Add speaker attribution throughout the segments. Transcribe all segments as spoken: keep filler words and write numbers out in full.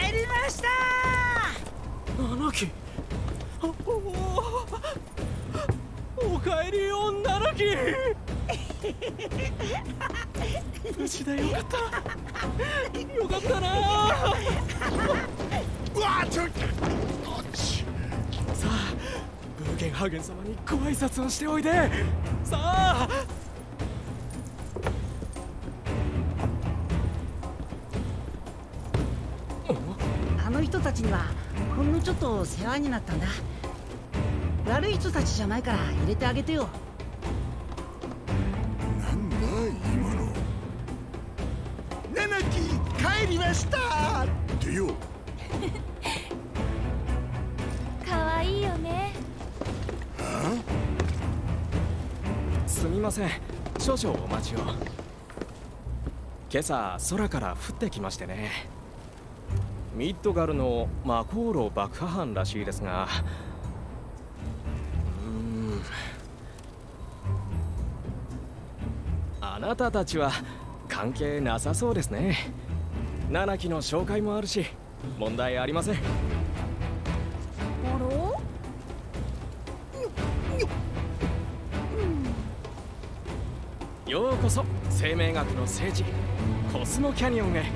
Speaker 1: 帰りました
Speaker 2: ー。ナナキ、おかえりよ、ナナキ。無事でよかった。よかったな。
Speaker 3: うわちょっ
Speaker 2: さあ、ブーゲンハーゲン様にご挨拶をしておいで。さあ。
Speaker 1: あの人たちにはほんのちょっと世話になったんだ。悪い人たちじゃないから入れてあげてよ。
Speaker 3: なんだ今の。ナナキ帰りましたってよ。
Speaker 4: 可愛いよね。
Speaker 2: すみません、少々お待ちを。今朝空から降ってきましてね。ミッドガルの魔航路爆破犯らしいですが、うーん、あなたたちは関係なさそうですね。ナナキの紹介もあるし問題ありません。
Speaker 4: あろ
Speaker 2: うようこそ生命学の聖地コスモキャニオンへ。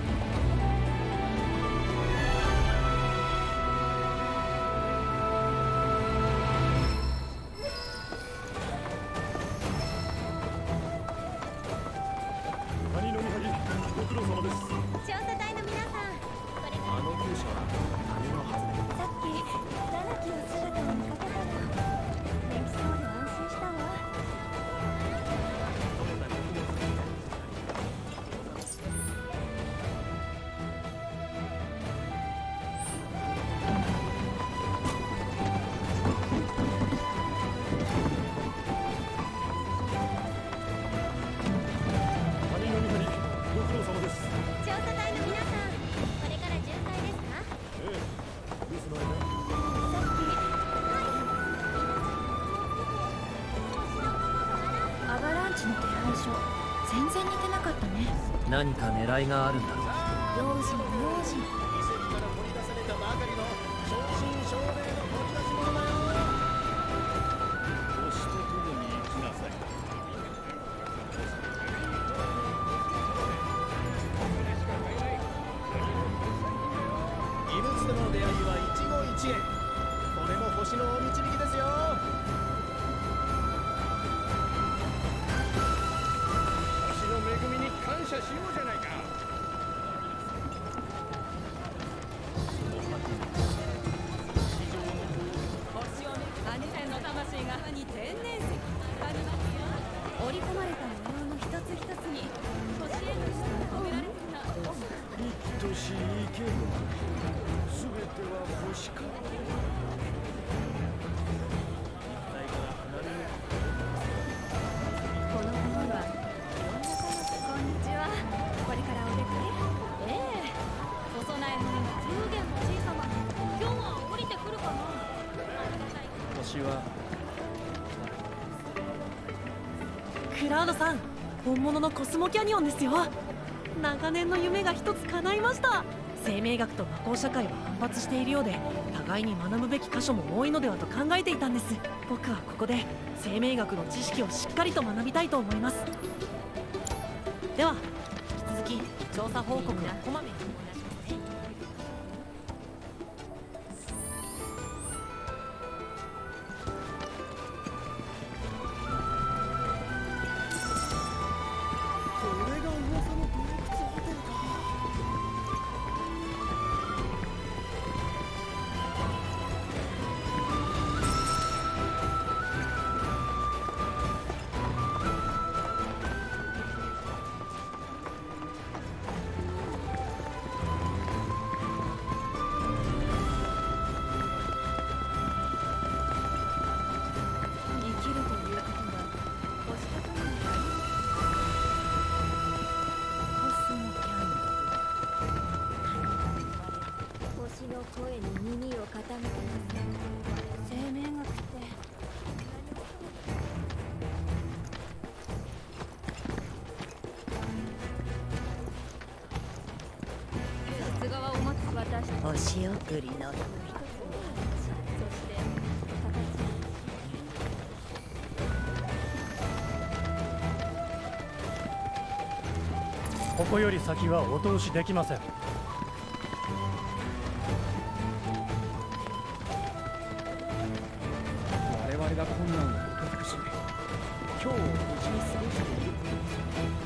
Speaker 4: 全然似てなかったね。
Speaker 5: 何か狙いがあるんだろう。
Speaker 4: 用心用心。
Speaker 3: 遺跡から掘り出されたばかりの正真正銘の掘り出し物だよ。星と共に生きなさい。異物との出会いは一期一会。これも星のお導きですよ。恵みに感謝しようじゃないか。
Speaker 6: 星を見るアニメの魂がに天然石ありますよ。織り込まれた模様の一つ一つに星への意志が込められていた。
Speaker 3: 生きとし生けるすべては星か。
Speaker 4: この国はこんにちは。これからお出かけ？
Speaker 6: ええ。お供え物のブーゲンのじいさま。今日は降りてくるかな。
Speaker 5: 星は
Speaker 7: クラウドさん、本物のコスモキャニオンですよ。長年の夢が一つ叶いました。生命学と魔法社会は反発しているようで、互いに学ぶべき箇所も多いのではと考えていたんです。僕はここで生命学の知識をしっかりと学びたいと思います。では引き続き調査報告はこまめにお願いしますね。
Speaker 3: これが噂の洞窟ホテルか。
Speaker 4: 声に耳を傾けます。生命学って
Speaker 6: さすがはお松私お仕送りの
Speaker 8: ここより先はお通しできません。
Speaker 2: 我々が困難を克服し、今日を無事に過ごしていることです。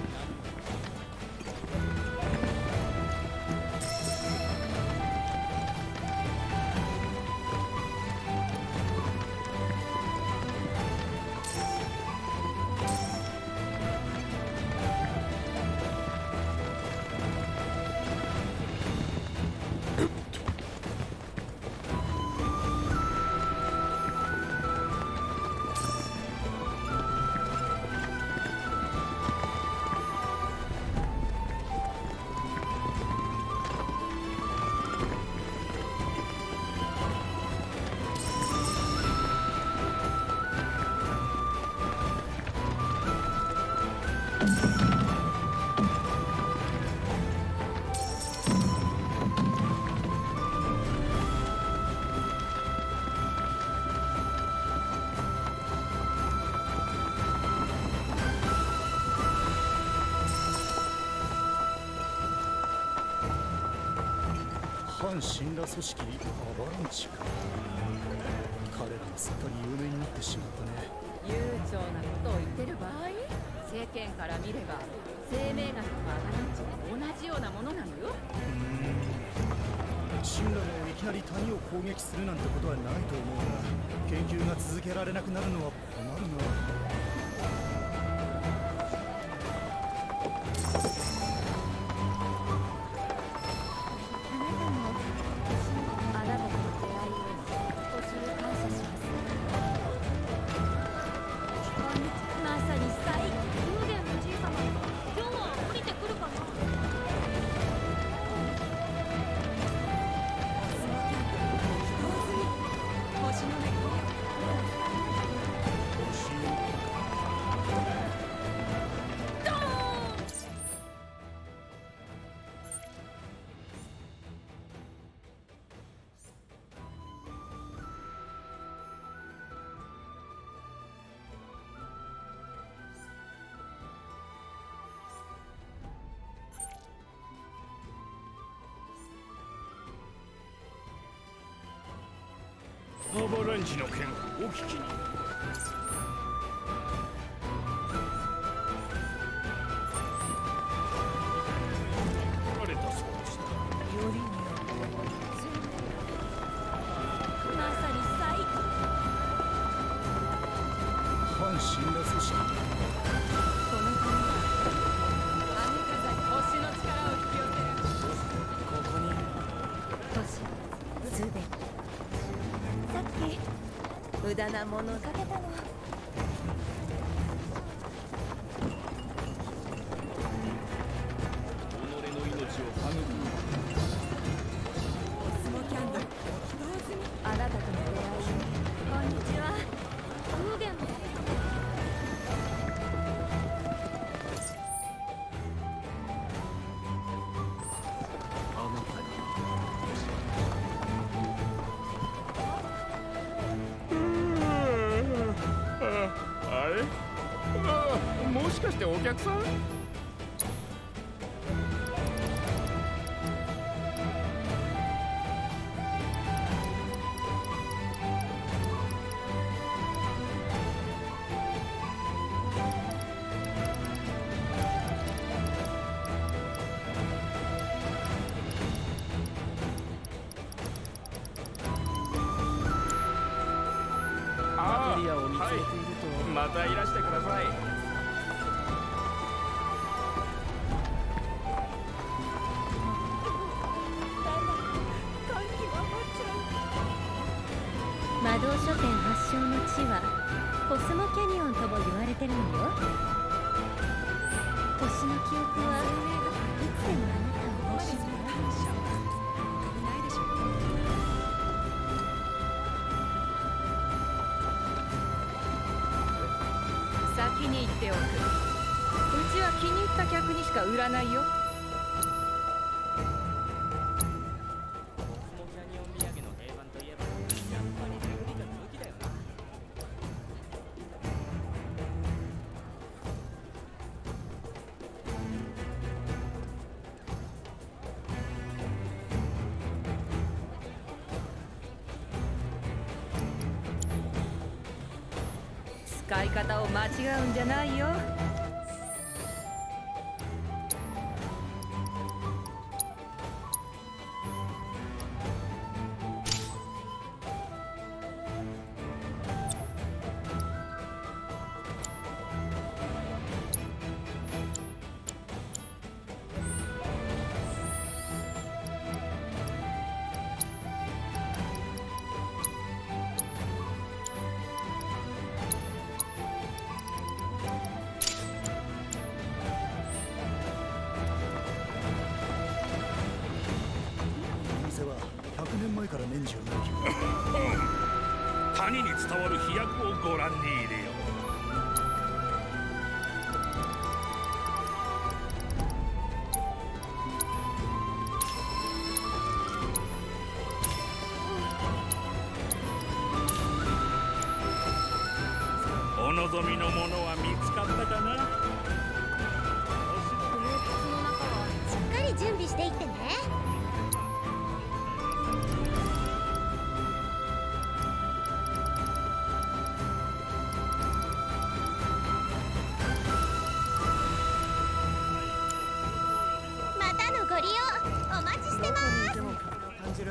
Speaker 8: 反神羅組織アバランチか。彼らがすっかり有名になってしまったね。
Speaker 6: 悠長なことを言ってる場合、世間から見れば生命学とアバランチは同じようなものなのよ。
Speaker 8: 神羅がいきなり谷を攻撃するなんてことはないと思うが、研究が続けられなくなるのは困るな。
Speaker 3: アバランチの件お聞きに。バレたそうでした。
Speaker 6: よりによまさに最高。
Speaker 8: 反神羅組織。
Speaker 6: この国は雨風星の力を引き寄せる。
Speaker 8: ここに
Speaker 6: 星すべてさっき無駄なものかけたの。
Speaker 2: 己の命を育む。
Speaker 6: コスモキャンドルあなたとの出会い。こんにちは。ウーゲンも
Speaker 5: あなたに
Speaker 2: あれ？ああ、もしかしてお客さん？
Speaker 5: マテリアを見つめていると、
Speaker 2: またいらしてください。
Speaker 9: 魔導書店発祥の地はコスモキャニオンとも言われてるのよ。星の記憶はいつでもあなたを欲しいわ。
Speaker 6: いないでしょう。先に言っておく。うちは気に入った客にしか売らないよ。 使い方を間違うんじゃないよ。
Speaker 10: 谷に伝わる飛躍をご覧に入れよう。お望みのものは見つかったかな。
Speaker 9: この靴の中はしっかり準備していってね。ご利用お待ちしてます。
Speaker 3: でも感じる。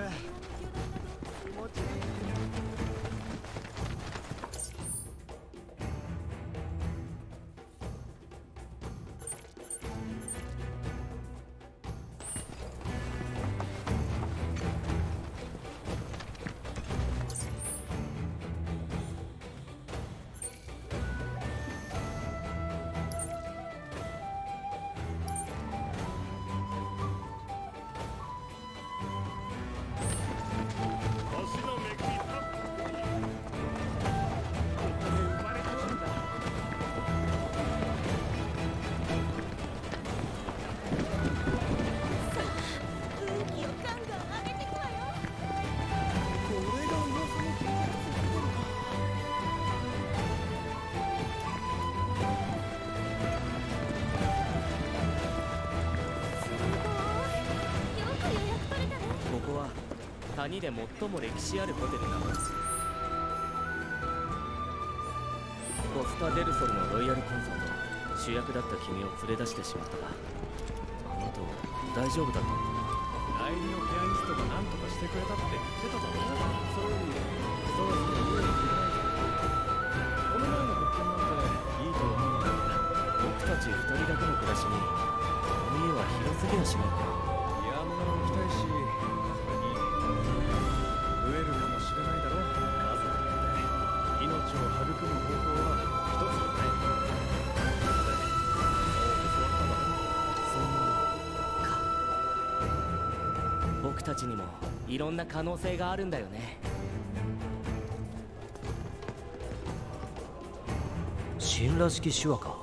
Speaker 5: 谷で最も歴史あるホテルなんです。コスタ・デルソルのロイヤルコンサート、主役だった君を連れ出してしまったが、あの後大丈夫だったのか。
Speaker 2: 代理のピアニストが何とかしてくれたって言ってただろ。そうそろそろ家を決めないと。この前の物件なんていいと思うのだよね。
Speaker 5: 僕たち二人だけの暮らしにこの家は広すぎやしないか。
Speaker 2: ピアノが置きたいし、増えるかもしれないだろ。家族って命を育む方法は一つだね。
Speaker 5: そうか。僕たちにもいろんな可能性があるんだよね。
Speaker 11: 神羅式手話か。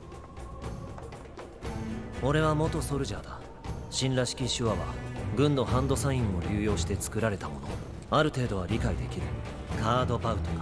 Speaker 11: 俺は元ソルジャーだ。神羅式手話は軍のハンドサインを流用して作られたもの。ある程度は理解できる。カードパウトか。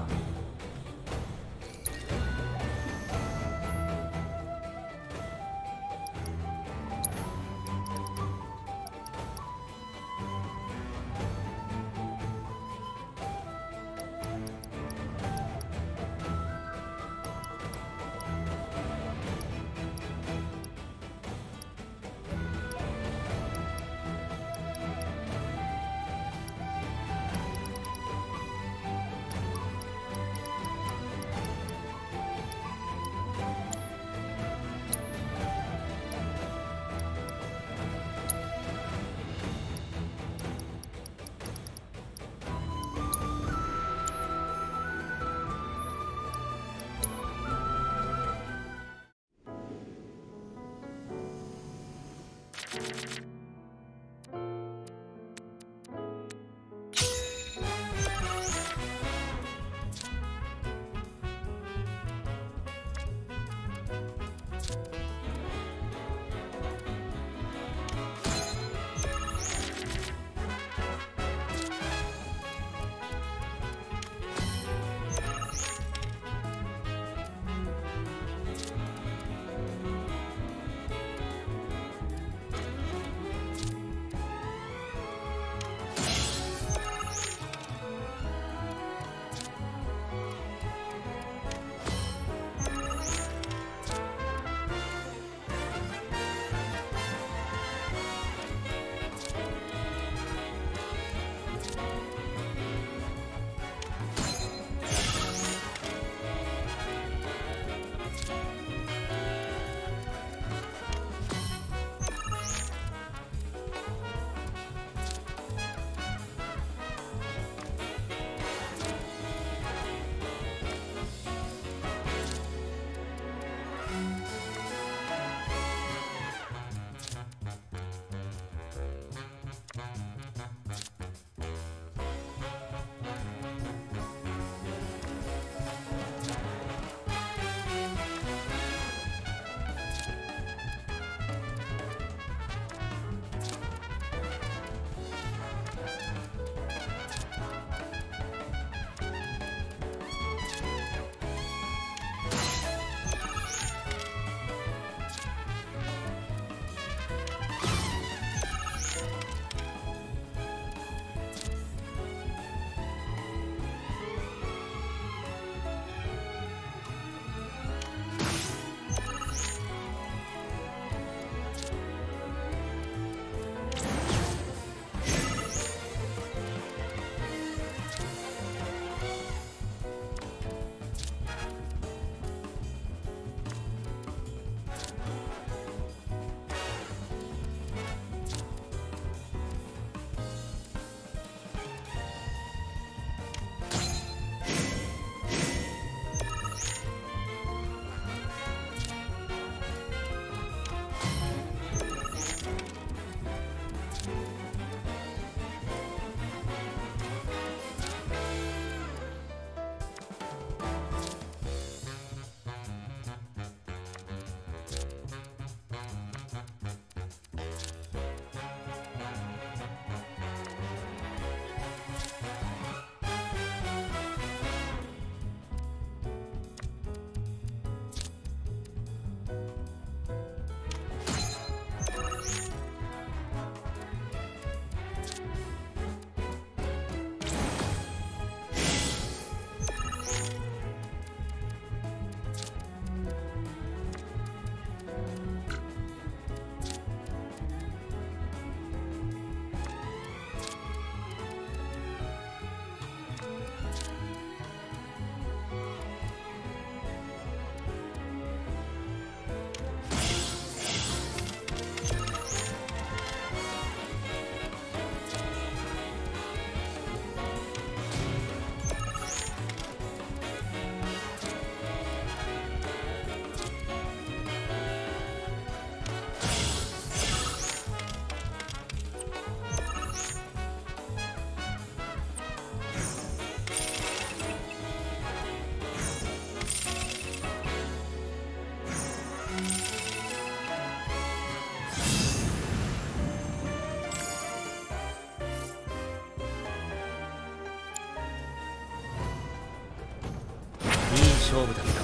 Speaker 11: 勝負だった。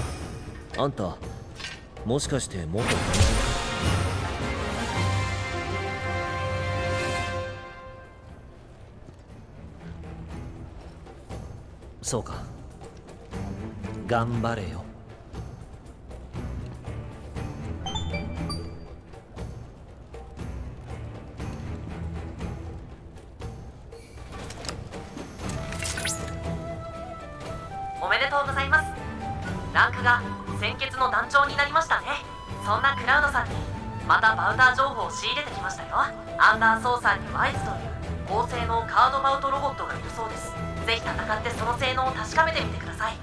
Speaker 11: あんたもしかして元友人か？そうか、頑張れよ。
Speaker 7: おめでとうございます。ランクが先決の団長になりましたね。そんなクラウドさんにまたバウター情報を仕入れてきましたよ。アンダーソーサーにワイズという高性能カードバウトロボットがいるそうです。ぜひ戦ってその性能を確かめてみてください。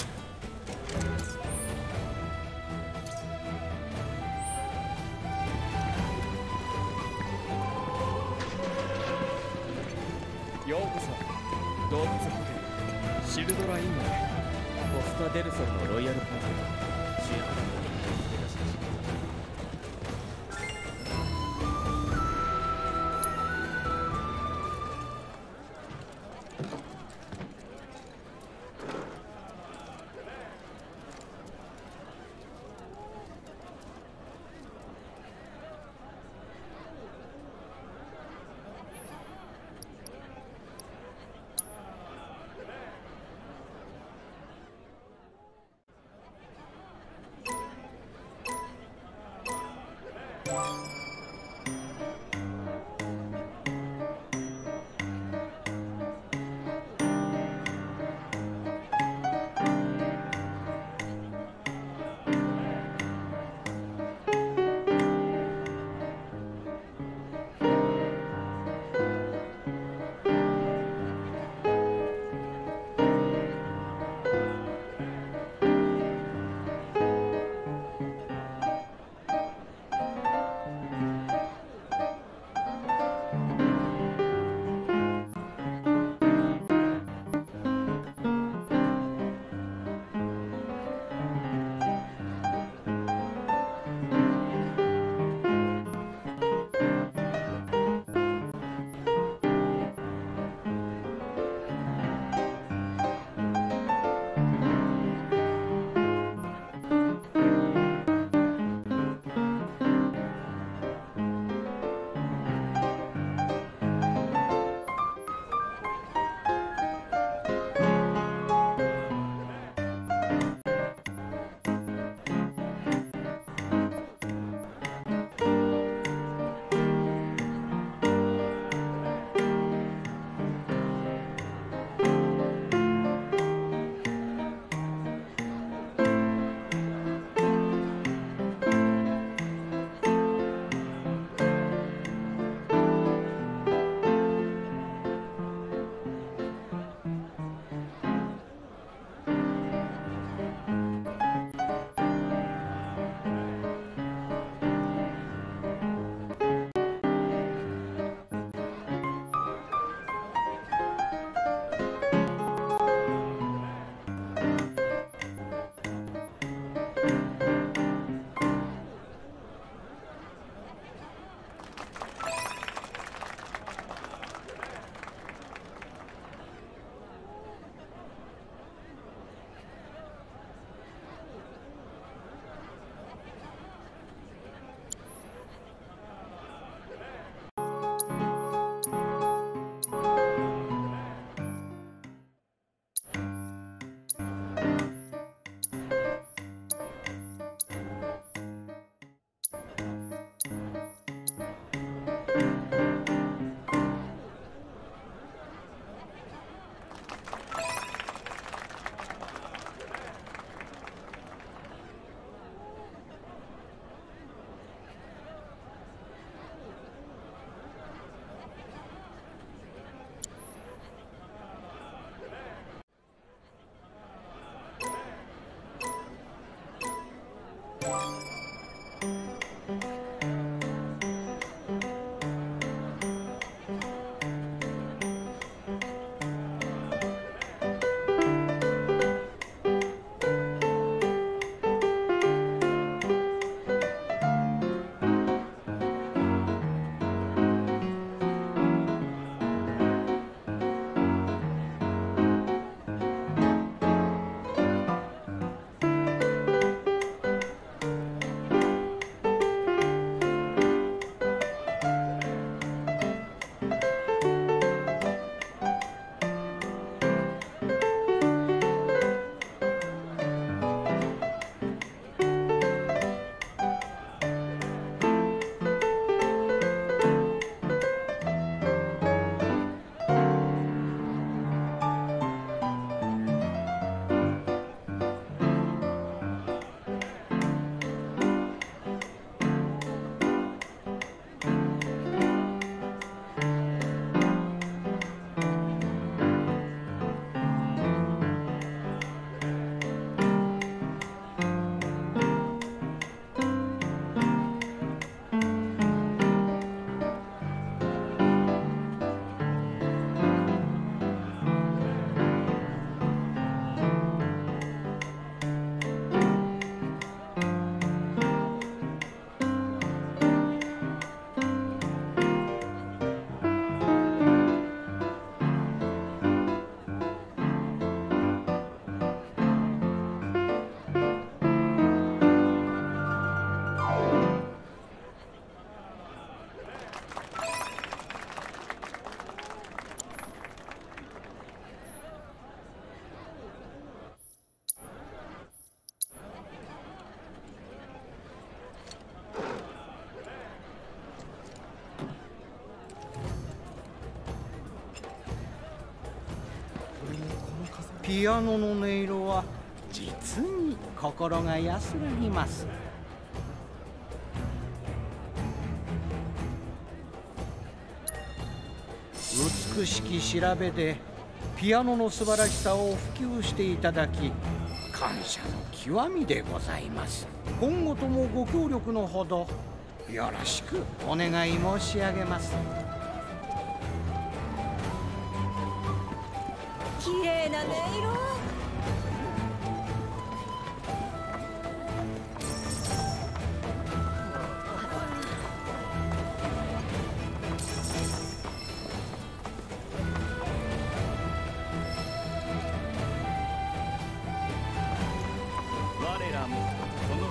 Speaker 2: ようこそ動物保険シルドラインまで。
Speaker 5: コスタ・デルソルのロイヤルコンセント主役のように連れ出してしまった。
Speaker 12: ピアノの音色は実に心が安らぎます。美しき調べでピアノの素晴らしさを普及していただき感謝の極みでございます。今後ともご協力のほどよろしくお願い申し上げます。
Speaker 6: 綺麗な音色。
Speaker 10: 我らもこの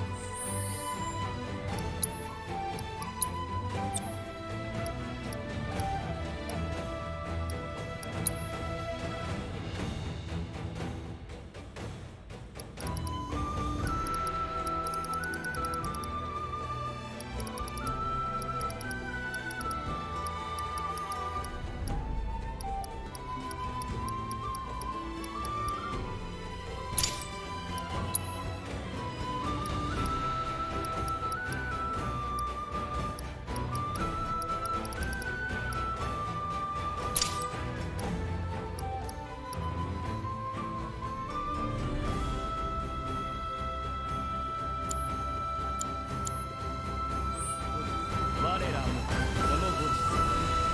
Speaker 10: 我らもこのご時世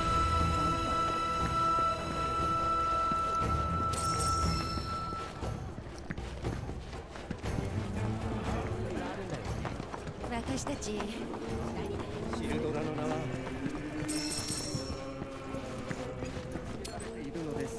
Speaker 6: 私たち
Speaker 2: シルドラの名はいるのです。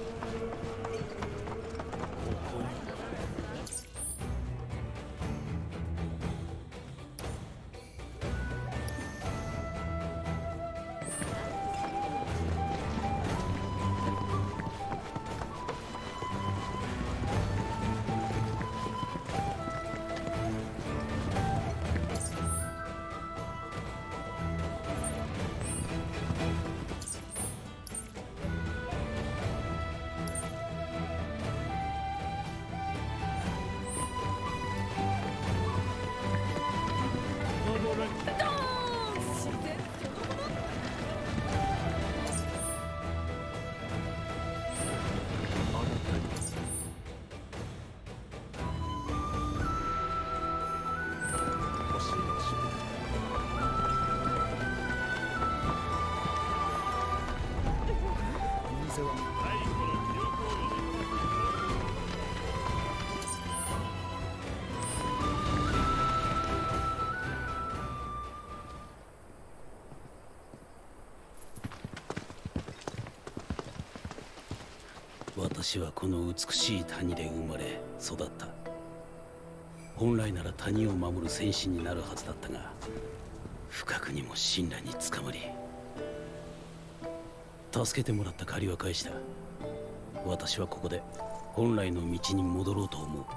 Speaker 13: 私はこの美しい谷で生まれ育った。本来なら谷を守る戦士になるはずだったが、不覚にも神羅に捕まり、助けてもらった借りは返した。私はここで本来の道に戻ろうと思う。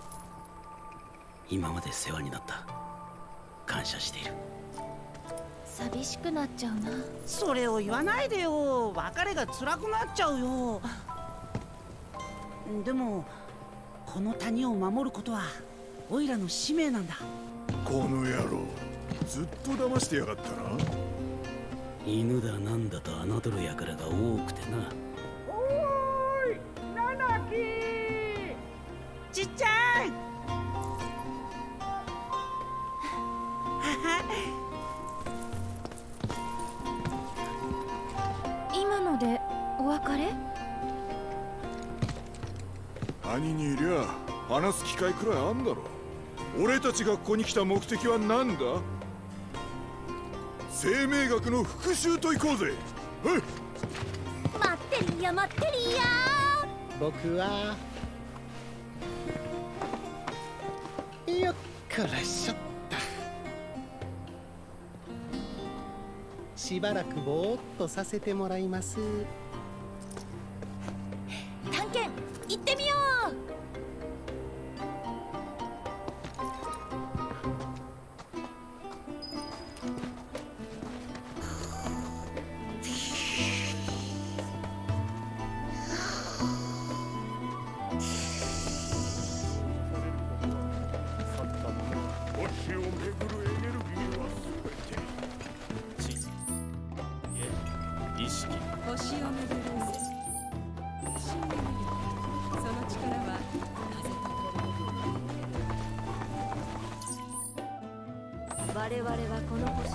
Speaker 13: 今まで世話になった。感謝している。
Speaker 9: 寂しくなっちゃうな。
Speaker 1: それを言わないでよ。別れが辛くなっちゃうよ。でもこの谷を守ることはオイラの使命なんだ。
Speaker 3: この野郎、ずっと騙してやがったな。
Speaker 13: 犬だなんだと侮る輩が多くてな。
Speaker 14: おーい、ナナキ
Speaker 1: ちっちゃい
Speaker 9: 今のでお別れ？
Speaker 3: 兄にいりゃ話す機会くらいあんだろ。俺たちがここに来た目的は何だ？生命学の復讐と行こうぜ。はい。
Speaker 9: 待ってりや待ってりや。
Speaker 12: 僕はよっこらしょった。しばらくぼーっとさせてもらいます。
Speaker 9: 探検行ってみよう。 我々はこの星と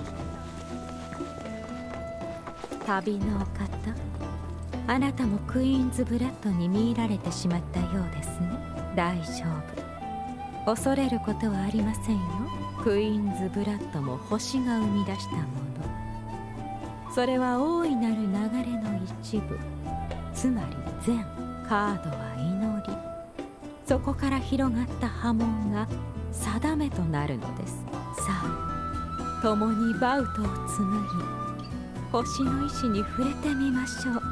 Speaker 9: 旅のお方、あなたもクイーンズブラッドに見入られてしまったようですね。大丈夫、恐れることはありませんよ。クイーンズブラッドも星が生み出したもの、それは大いなる流れの一部、つまり善。カードは祈り、そこから広がった波紋が定めとなるのです。さあ、共にバウトを紡ぎ、星の意志に触れてみましょう。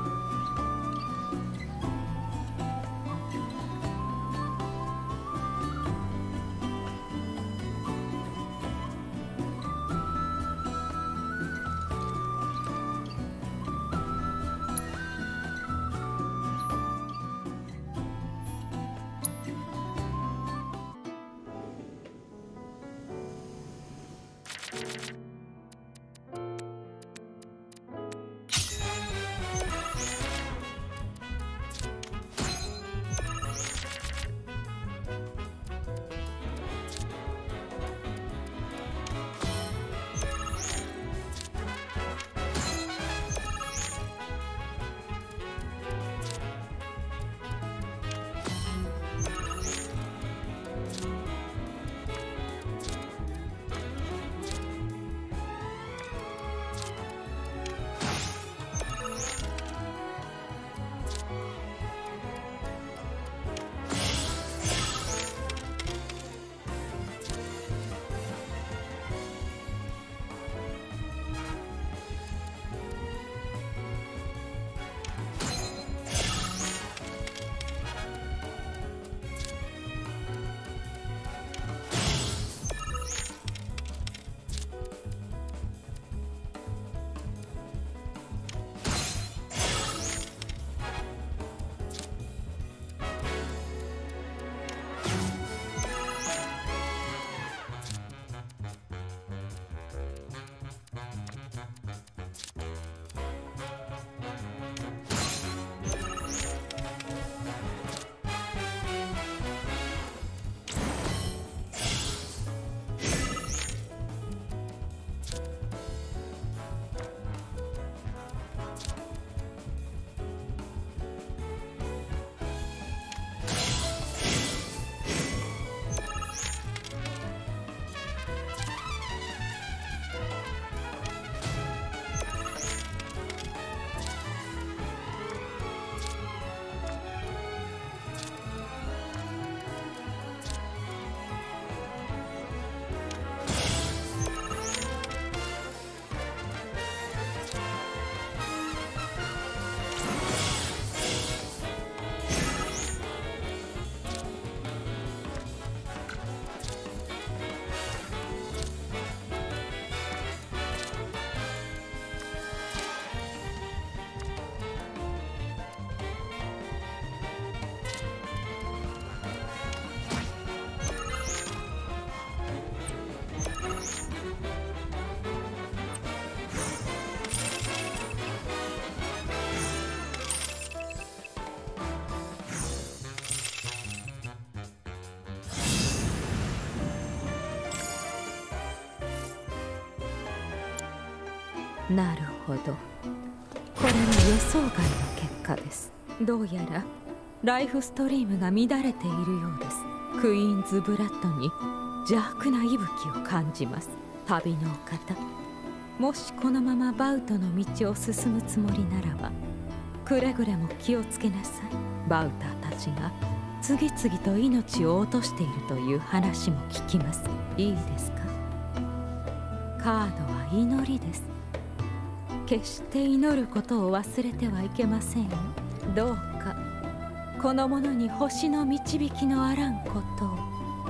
Speaker 9: なるほど、これは予想外の結果です。どうやらライフストリームが乱れているようです。クイーンズブラッドに邪悪な息吹を感じます。旅のお方、もしこのままバウトの道を進むつもりならば、くれぐれも気をつけなさい。バウターたちが次々と命を落としているという話も聞きます。いいですか、カードは祈りです。決して祈ることを忘れてはいけませんよ。どうかこの者に星の導きのあらんことを。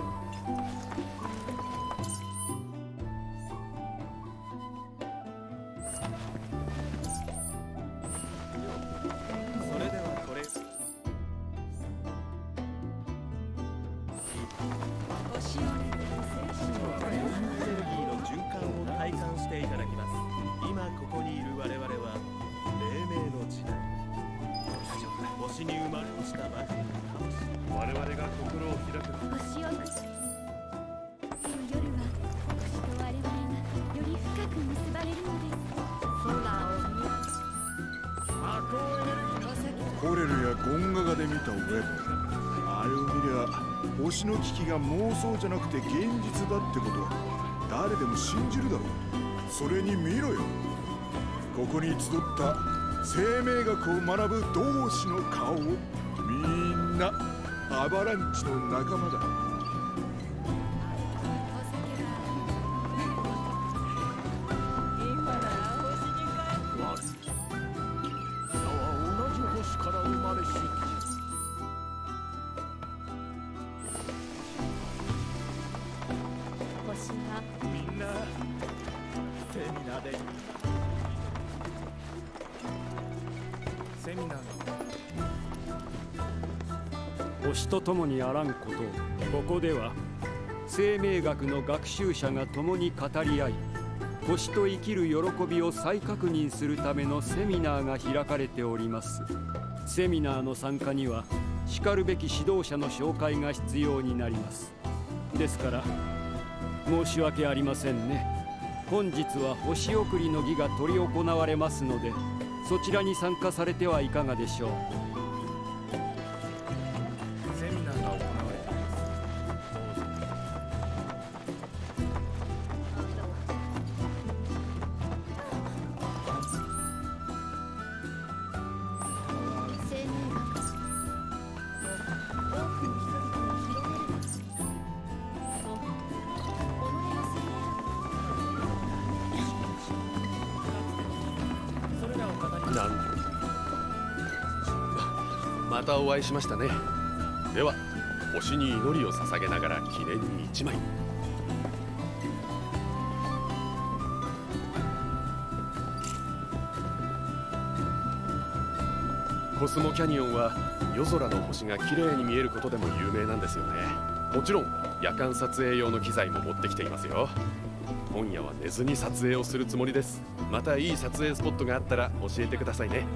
Speaker 2: それではこれ
Speaker 6: 星をエネルギーの循環を体感していただきます。今ここにいる我々は黎明の時代、星に生まれ落ちたばかりの魂、我々が心を開く星を夜は星と
Speaker 3: コレルやゴンガガで見たウェブ、あれを見りゃ星の危機が妄想じゃなくて現実だってことは誰でも信じるだろう。それに見ろよ、ここに集った生命学を学ぶ同志の顔を。みんなアバランチの仲間だ。
Speaker 15: 星と共にあらんことを、ここでは生命学の学習者が共に語り合い、星と生きる喜びを再確認するためのセミナーが開かれております。セミナーの参加にはしかるべき指導者の紹介が必要になります。ですから申し訳ありませんね。本日は星送りの儀が執り行われますので、そちらに参加されてはいかがでしょう。
Speaker 2: セミナーが行われています。
Speaker 6: またお会いしましたね。では星に祈りを捧げながら記念に一枚。コスモキャニオンは夜空の星が綺麗に見えることでも有名なんですよね。もちろん夜間撮影用の機材も持ってきていますよ。今夜は寝ずに撮影をするつもりです。またいい撮影スポットがあったら教えてくださいね。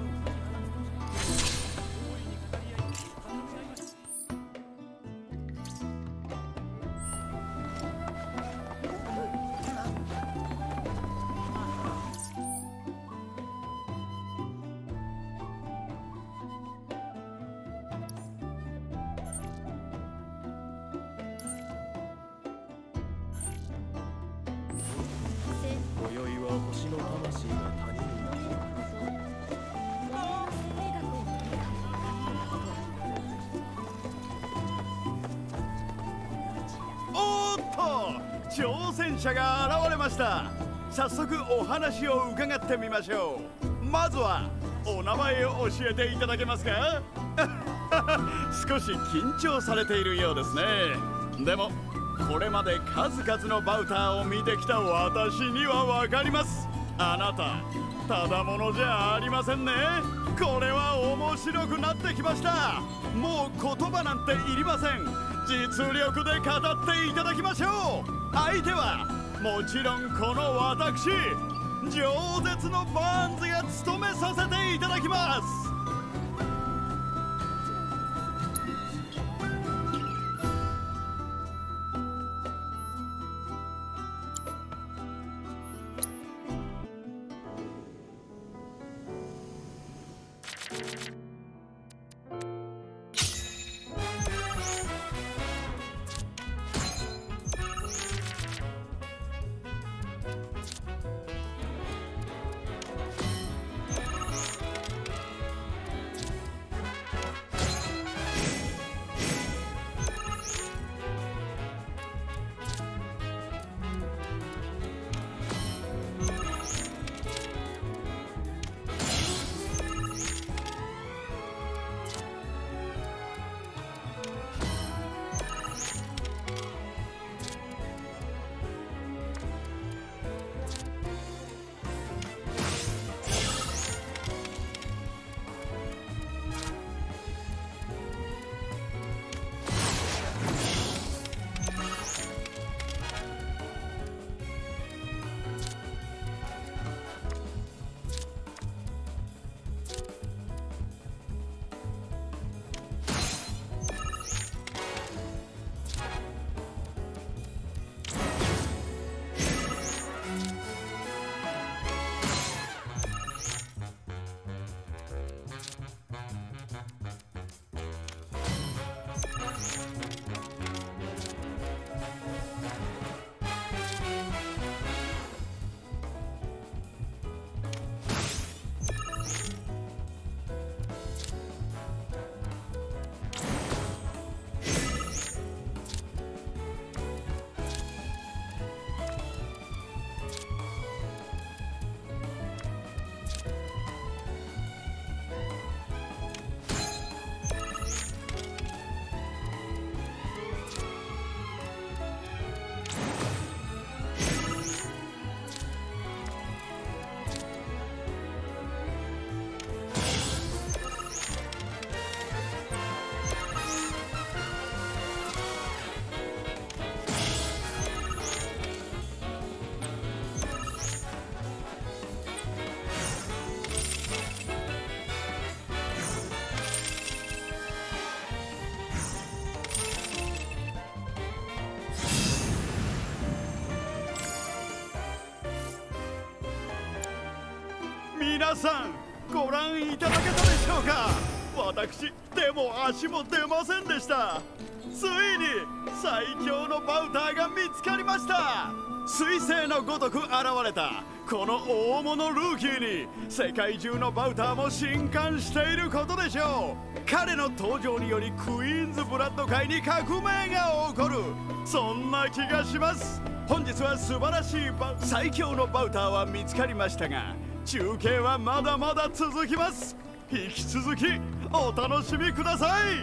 Speaker 10: 挑戦者が現れました。早速お話を伺ってみましょう。まずはお名前を教えていただけますか？少し緊張されているようですね。でもこれまで数々のバウターを見てきた私には分かります。あなたただものじゃありませんね。これは面白くなってきました。もう言葉なんていりません。実力で語っていただきましょう。相手はもちろんこの私、饒舌のバーンズが務めさせていただきます。 皆さんご覧いただけたでしょうか。私手も足も出ませんでした。ついに最強のバウターが見つかりました。彗星のごとく現れたこの大物ルーキーに世界中のバウターも震撼していることでしょう。彼の登場によりクイーンズブラッド界に革命が起こる、そんな気がします。本日は素晴らしいバウ最強のバウターは見つかりましたが、中継はまだまだ続きます。引き続きお楽しみください。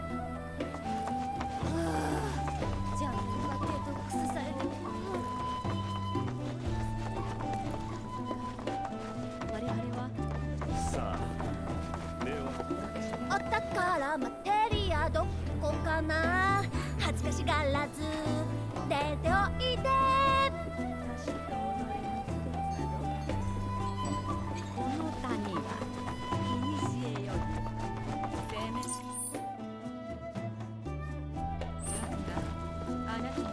Speaker 4: じゃあみんなデトックスされて我々は
Speaker 5: さあ目を
Speaker 4: お宝マテリアどこかな。恥ずかしがらず出ておいで。この谷は古より生命なんだあなた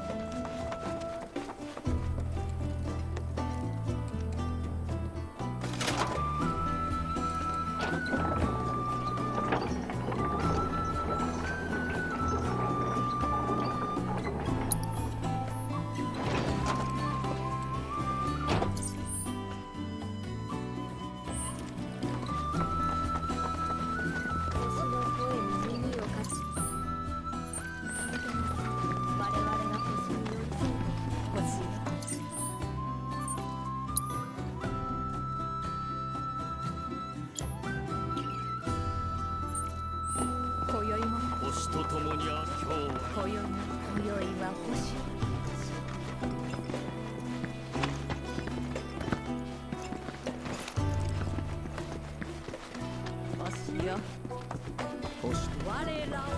Speaker 5: 星と共にあ今日
Speaker 4: 今宵今宵は星星よ
Speaker 5: 星と
Speaker 4: 我ら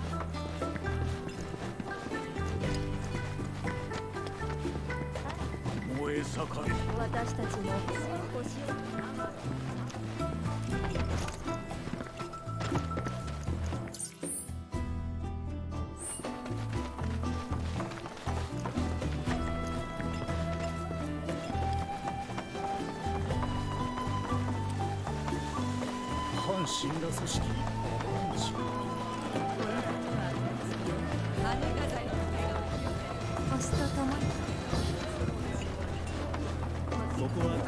Speaker 8: 燃え盛る。
Speaker 4: 私たちも星を
Speaker 8: 反神羅組織アバンチ。
Speaker 4: 星と共に
Speaker 5: ここは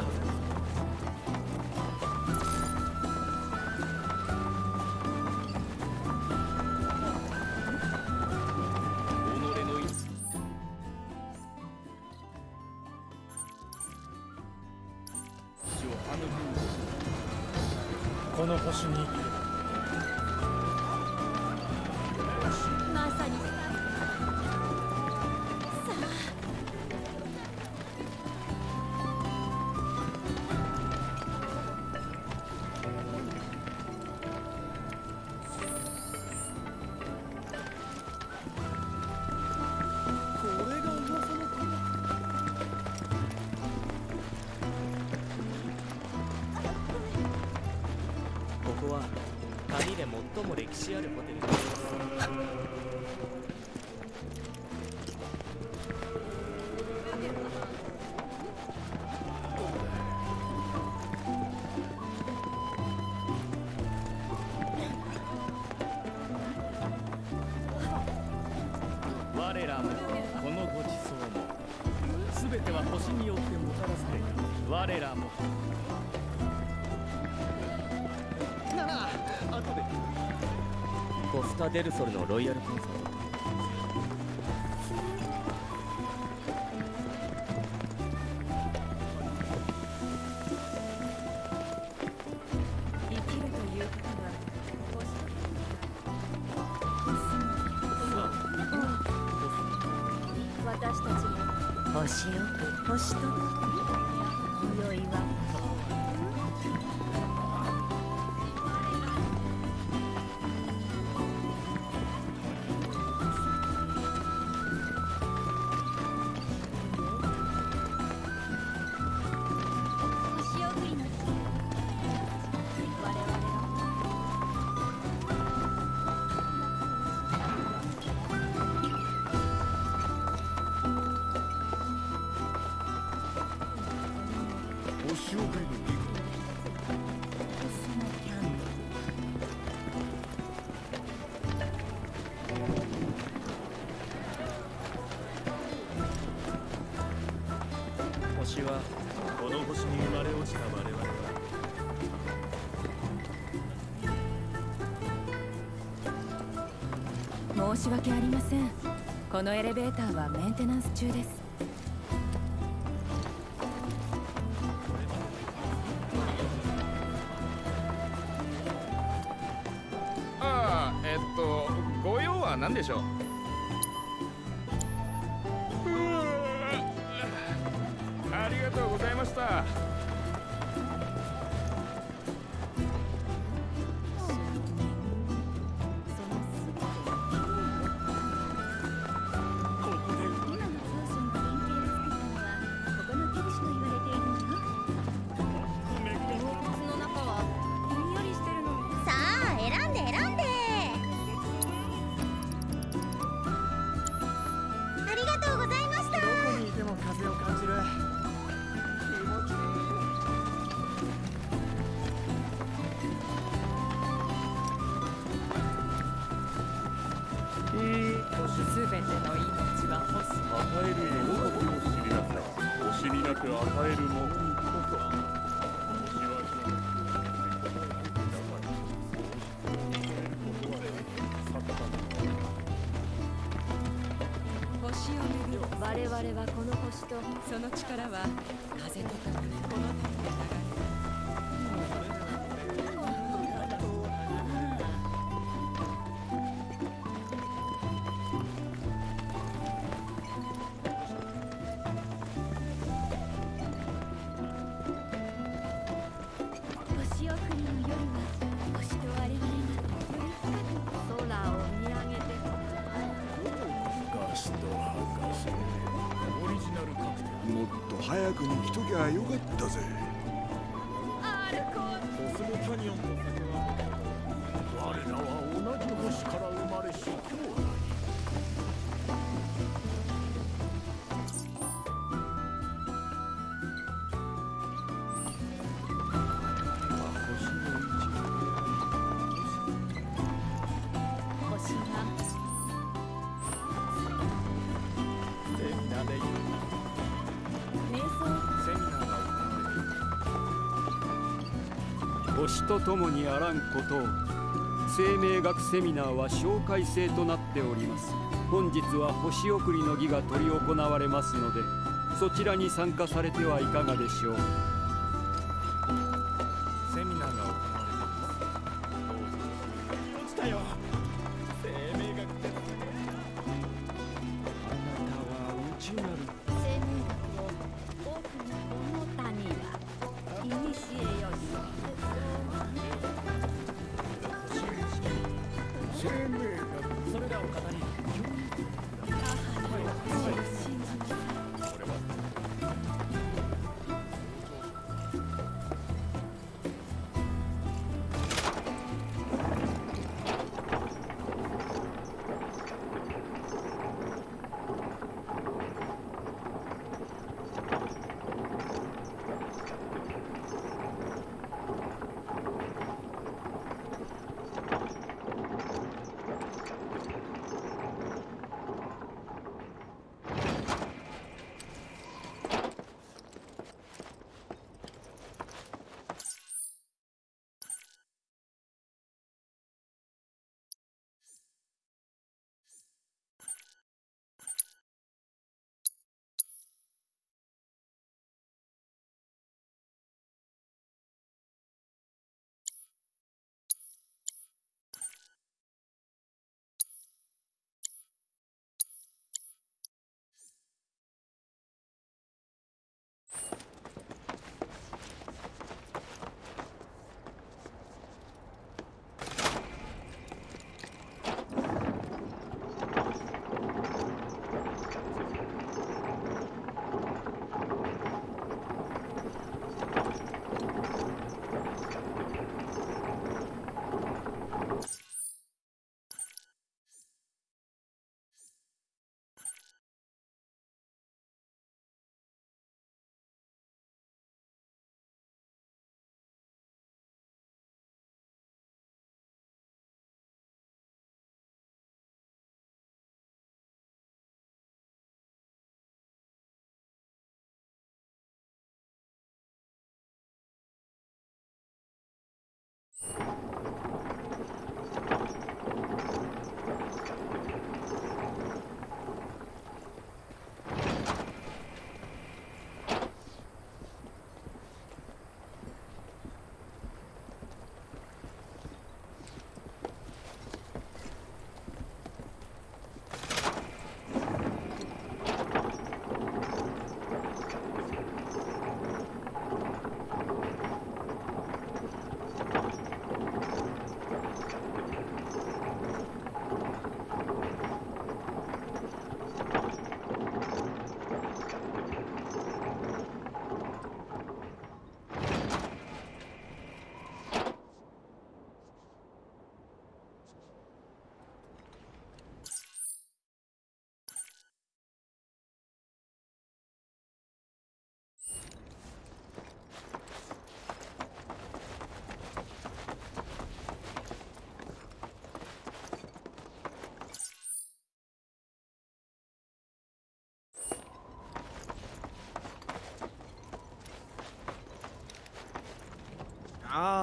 Speaker 5: 己の意志を育む
Speaker 8: この星に
Speaker 4: まさにさ
Speaker 5: ここは谷で最も歴史あるホテルです。我らもこのごちそうも全ては星によってもたらされた我らも
Speaker 2: なら後で
Speaker 5: コスタ・デルソルのロイヤルコンサート
Speaker 4: 生きるということは私たちも星よ星と今宵は星送りの日我々が
Speaker 16: 申し訳ありません。このエレベーターはメンテナンス中です。
Speaker 17: ああ、えっとご用は何でしょう。ありがとうございました。
Speaker 18: すべての命は星。与える喜びを知りなさい。惜しみなく与えるものにこそ。
Speaker 16: 星を巡る我々はこの星とその力は風とともにこの天で流れる。
Speaker 3: もっと早くに来ときゃよかったぜ。
Speaker 8: コスモキャニオンの先は我らは同じ星から生まれし兄弟。
Speaker 15: 星とともにあらんことを。生命学セミナーは紹介制となっております。本日は星送りの儀が執り行われますので、そちらに参加されてはいかがでしょう。
Speaker 17: セミナーが行われています。落ちたよ。生命学ってあなたは宇宙なる
Speaker 4: 生命学を多くのこの谷がいにしえより
Speaker 8: 生命学、それらを語り
Speaker 4: 母の星を信じなさい。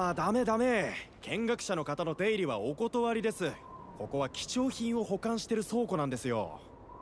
Speaker 2: ああ、ダメダメ。見学者の方の出入りはお断りです。ここは貴重品を保管してる倉庫なんですよ。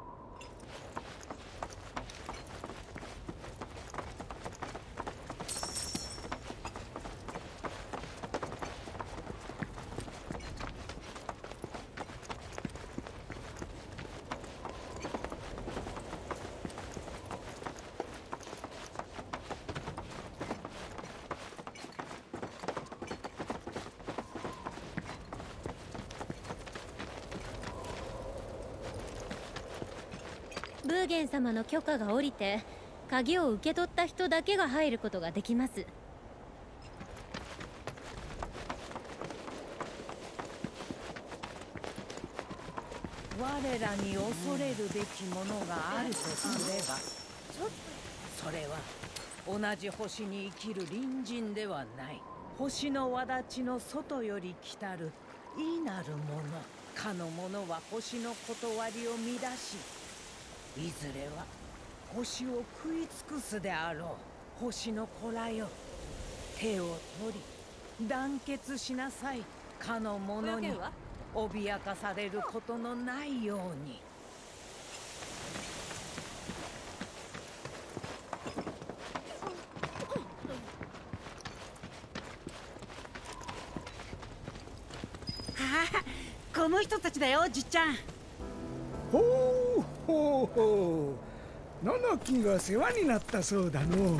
Speaker 4: ブーゲン様の許可が下りて鍵を受け取った人だけが入ることができます。
Speaker 19: 我らに恐れるべきものがあるとすれば、それは同じ星に生きる隣人ではない、星の轍の外より来たる異なるもの。かの者は星の断りを乱し、いずれは星を食い尽くすであろう。星の子らよ、手を取り団結しなさい。かの者に脅かされることのないように。
Speaker 1: はあ、この人たちだよ、じっちゃん。
Speaker 20: ほうほうほう、七木が世話になったそうだの。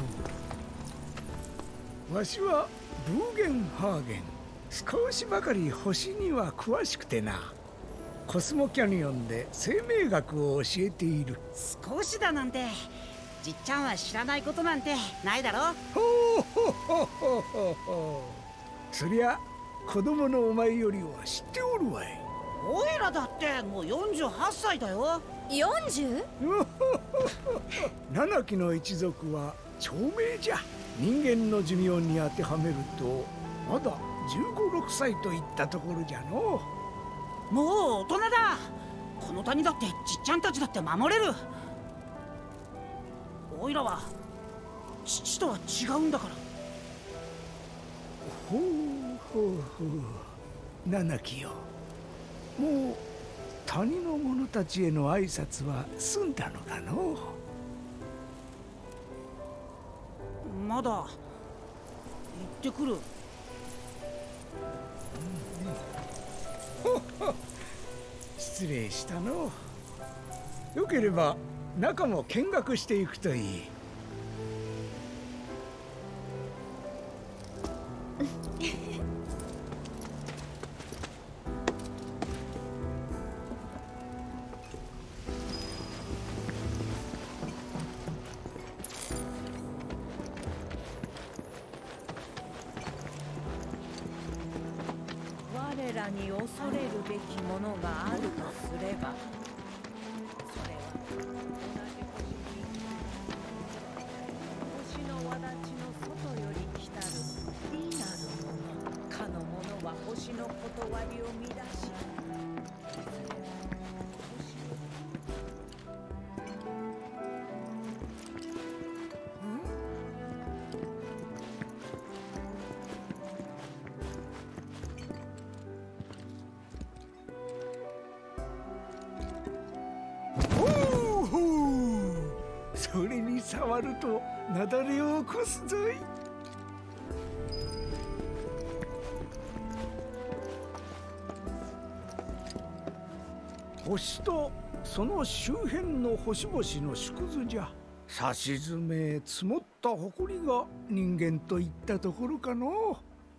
Speaker 20: わしはブーゲンハーゲン。少しばかり星には詳しくてな。コスモキャニオンで生命学を教えている。
Speaker 1: 少しだなんて、じっちゃんは知らないことなんてないだろ。
Speaker 20: ほうほうほうほうほうほう。そりゃ子供のお前よりは知っておるわい。
Speaker 1: おいらだってもうよんじゅうはっさいだよ。
Speaker 4: よんじゅう？
Speaker 20: 七木の一族は長命じゃ。人間の寿命に当てはめるとまだじゅうご、ろくさいといったところじゃの。
Speaker 1: もう大人だ。この谷だってじっちゃんたちだって守れる。おいらは父とは違うんだから。
Speaker 20: ほうほうほう、七木よ、もう谷の者たちへの挨拶は済んだのかの。
Speaker 1: まだ行ってくる。
Speaker 20: 失礼したの。よければ中も見学していくといい。
Speaker 19: 我らに恐れるべきものがあるとすれば、それは同じ星に星の轍の外より来たる異なるもの。かの者は星の断りを乱し、
Speaker 20: それに触ると雪崩を起こすぞい。星とその周辺の星々の縮図じゃ。さしずめ積もった誇りが人間といったところかの。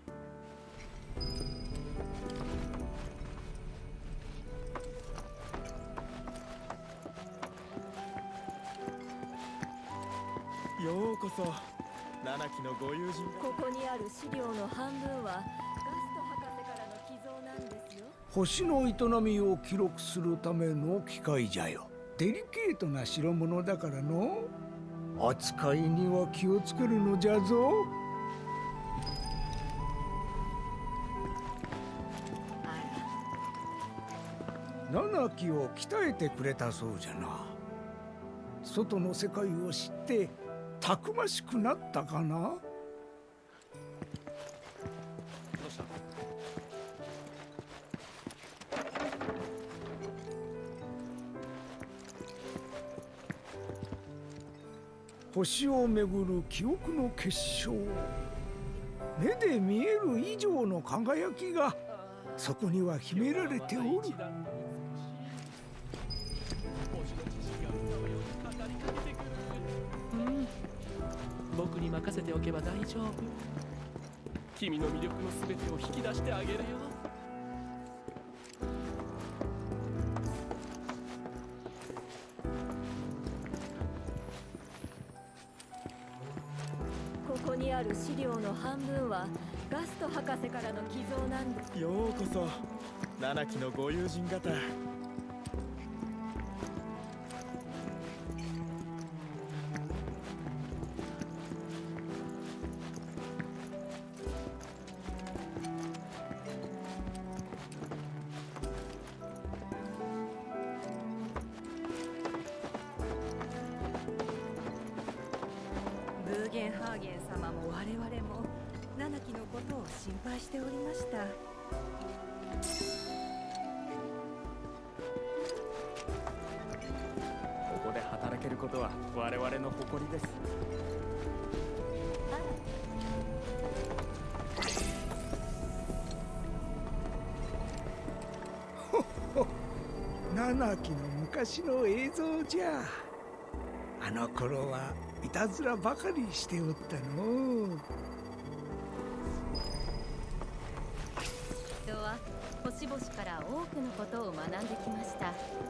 Speaker 2: ようこそ七木のご友人。
Speaker 4: ここにある資料の半分はガスト博士からの寄贈なんですよ。
Speaker 20: 星の営みを記録するための機械じゃよ。デリケートな代物だからの。扱いには気をつけるのじゃぞ。七木を鍛えてくれたそうじゃな。外の世界を知ってたくましくなったかな。 星をめぐる記憶の結晶。目で見える以上の輝きがそこには秘められておる。
Speaker 21: うん、僕に任せておけば大丈夫。君の魅力の全てを引き出してあげるよ。
Speaker 22: ここにある資料の半分はガスト博士からの寄贈なんです。
Speaker 23: ようこそ七期のご友人方。
Speaker 16: ブーゲンハーゲン様も我々も七期のことを心配しておりました。
Speaker 2: ここで働けることは我々の誇りです。
Speaker 20: ほっほ、七期の昔の映像じゃ。あの頃はいたずらばかりしておったのう。
Speaker 22: 人は星々から多くのことを学んできました。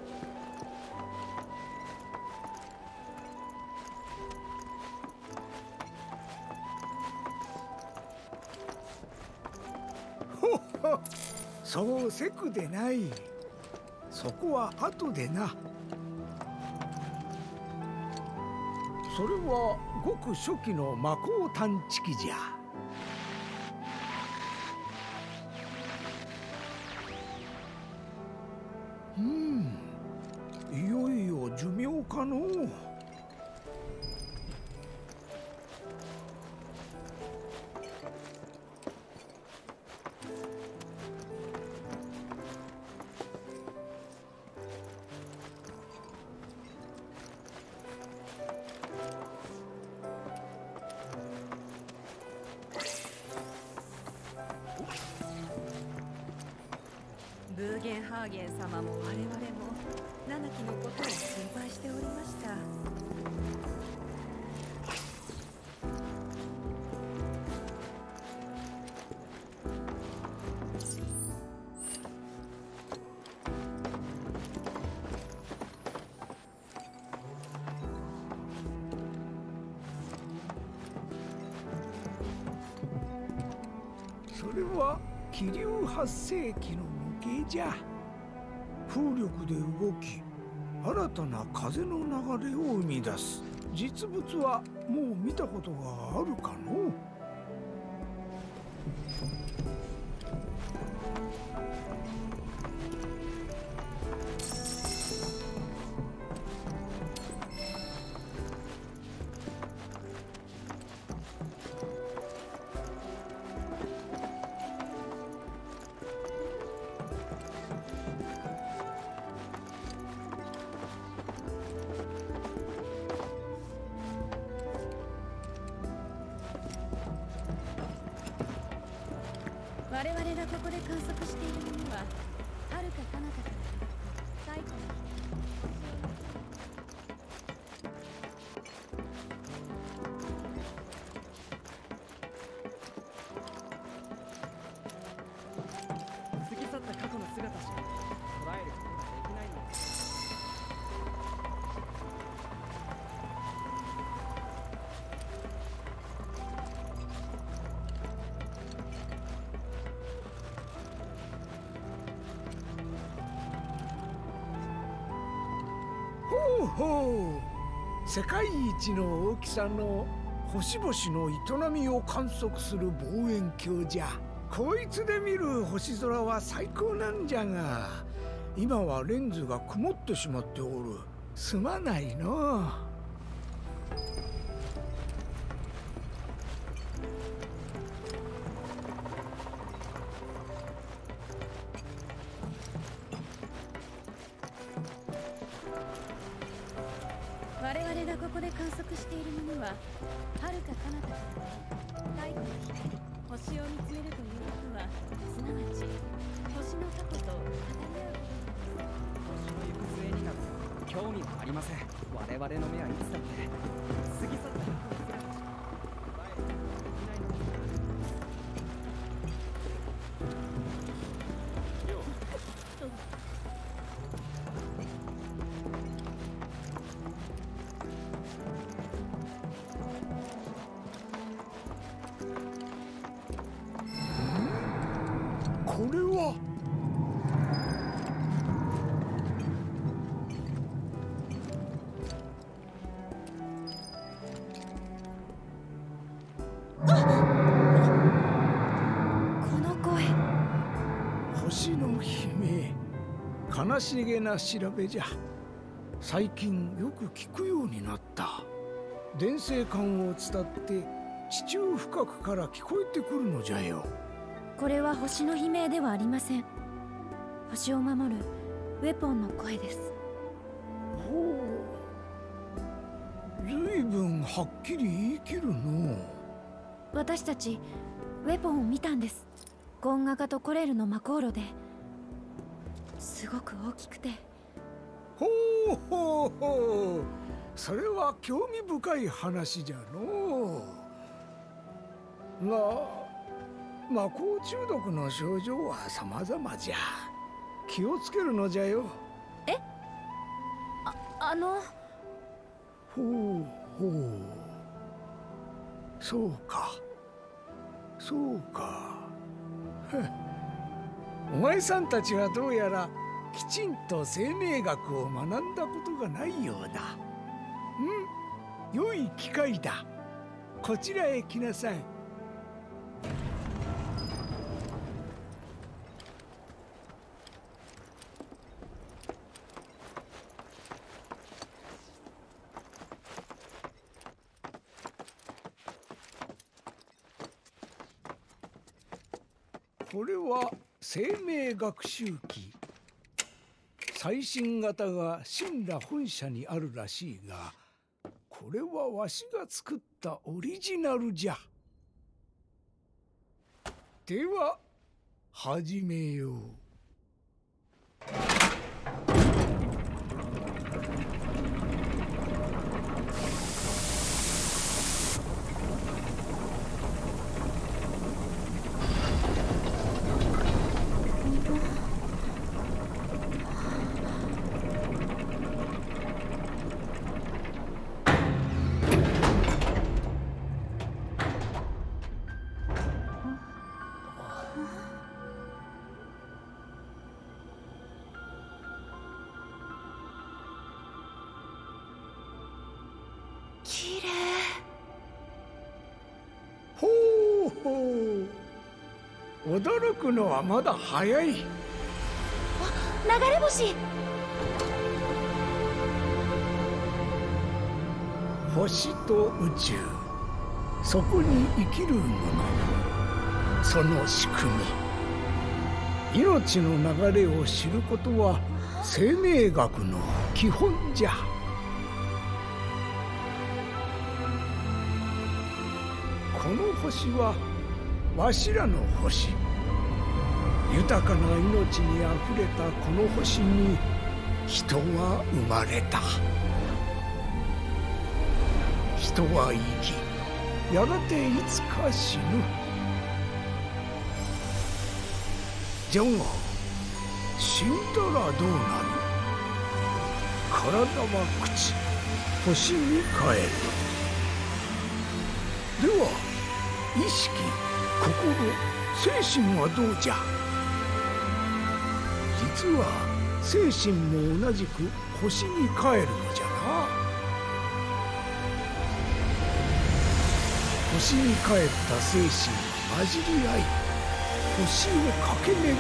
Speaker 20: ほっほ、そうせくでない。そこは後でな。それはごく初期の魔法探知機じゃ。うん、いよいよ寿命かのう。
Speaker 16: ブーゲンハーゲン様も我々も七期のことを心配しておりました。
Speaker 20: それは気流発生器の模型じゃ。風力で動き新たな風の流れを生み出す。実物はもう見たことがあるかのう。
Speaker 22: 我々がここで観測しているものは遥か彼方から最古の
Speaker 21: 過ぎ去った過去の姿しか捉えることができないんです。
Speaker 20: ほうほう、世界一の大きさの星々の営みを観測する望遠鏡じゃ。こいつで見る星空は最高なんじゃが、今はレンズが曇ってしまっておる。すまないのう。
Speaker 22: 我我々がここで観測しているものは遥か彼方から太古の光、星を見つめるということは、すなわち星の過去と語り合う
Speaker 7: 星の行く末になど興味はありません。我々の目はいつだって過ぎ去った過去ですら
Speaker 20: これは
Speaker 22: この声。
Speaker 20: 星の姫、悲しげな調べじゃ。最近よく聞くようになった。伝声管を伝って地中深くから聞こえてくるのじゃよ。
Speaker 22: これは星の悲鳴ではありません。星を守るウェポンの声です。
Speaker 20: ほう、ずいぶんはっきり言い切るの。
Speaker 22: 私たちウェポンを見たんです。ゴンガカとコレルの魔航路で、すごく大きくて。
Speaker 20: ほうほうほう、それは興味深い話じゃのう。が魔法中毒の症状は様々じゃ。気をつけるのじゃよ。
Speaker 22: え？あ、あの。
Speaker 20: ほうほう。そうか。そうか。お前さんたちはどうやらきちんと生命学を学んだことがないようだ。うん、良い機会だ。こちらへ来なさい。これは生命学習機。最新型が神羅本社にあるらしいが、これはわしが作ったオリジナルじゃ。では始めよう。
Speaker 22: きれい。
Speaker 20: ほうほう、驚くのはまだ早い。
Speaker 22: あ、流れ星。
Speaker 20: 星と宇宙、そこに生きるもの、その仕組み、命の流れを知ることは生命学の基本じゃ。この星はわしらの星。豊かな命にあふれたこの星に人は生まれた。人は生き、やがていつか死ぬ。じゃが死んだらどうなる？体は朽ち、星に帰る。では意識、心、精神はどうじゃ？実は精神も同じく星に帰るのじゃな。星に帰った精神混じり合い、星を駆け巡る。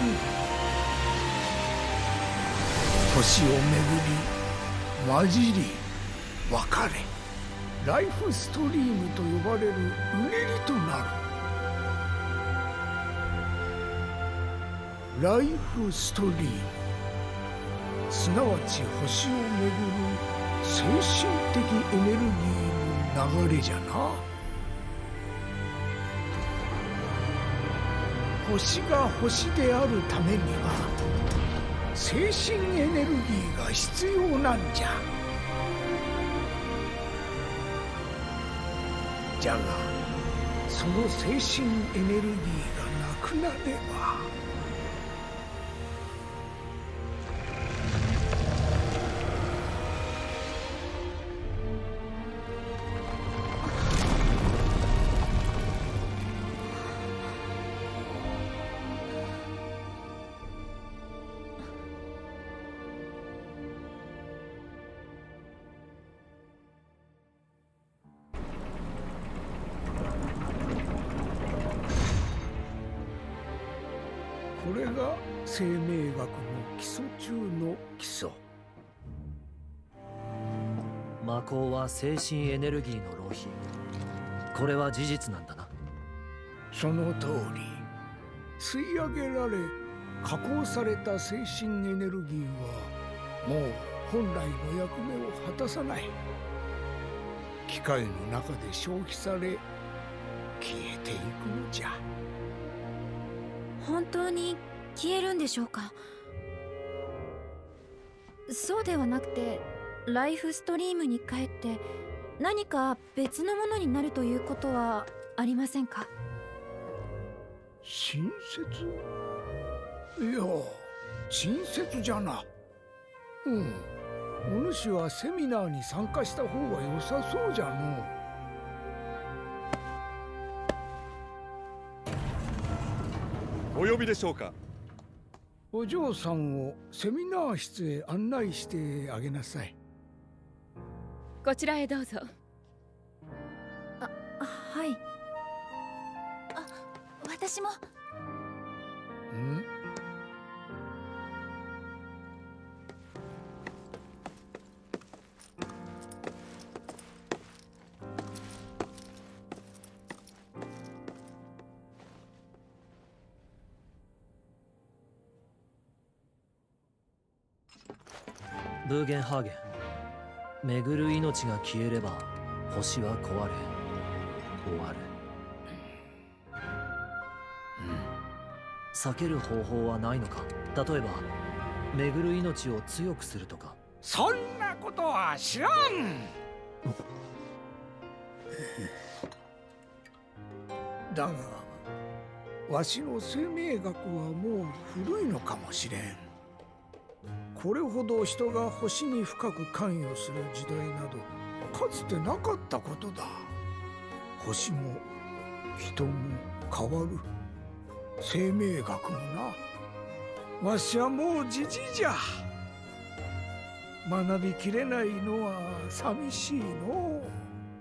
Speaker 20: 星を巡り混じり別れ、ライフストリームと呼ばれるうねりとなる。ライフストリーム、すなわち星を巡る精神的エネルギーの流れじゃな。星が星であるためには精神エネルギーが必要なんじゃ。じゃがその精神エネルギーがなくなればこれが生命学の基礎中の基礎。
Speaker 11: 魔法は精神エネルギーの浪費。これは事実なんだな。
Speaker 20: その通り。吸い上げられ加工された精神エネルギーはもう本来の役目を果たさない。機械の中で消費され消えていくのじゃ。
Speaker 22: 本当に消えるんでしょうか。そうではなくてライフストリームに帰って何か別のものになるということはありませんか。
Speaker 20: 親切？いや、親切じゃな。うん、お主はセミナーに参加した方が良さそうじゃの。
Speaker 23: お呼びでしょうか。
Speaker 20: お嬢さんをセミナー室へ案内してあげなさい。
Speaker 16: こちらへどうぞ。
Speaker 22: あ、はい。あ、私も。
Speaker 20: ん？
Speaker 11: ブーゲンハーゲン。巡る命が消えれば星は壊れ終わる。避ける方法はないのか。例えば巡る命を強くするとか。
Speaker 20: そんなことは知らん。だがわしの生命学はもう古いのかもしれん。これほど人が星に深く関与する時代などかつてなかったことだ。星も人も変わる。生命学もな。わしはもうじじいじゃ。学びきれないのは寂しいのう。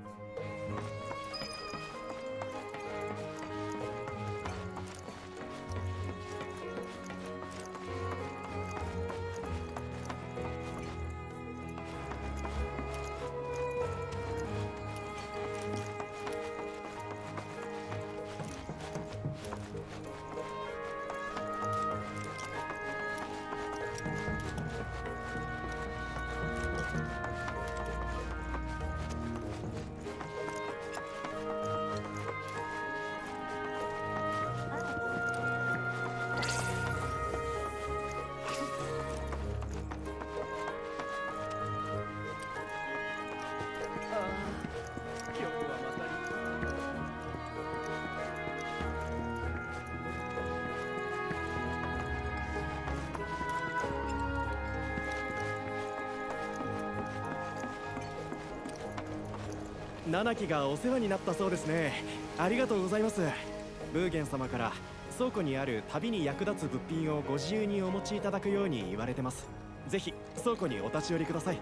Speaker 13: 七木がお世話になったそうですね。ありがとうございます。ブーゲン様から倉庫にある旅に役立つ物品をご自由にお持ちいただくように言われてます。ぜひ倉庫にお立ち寄りください。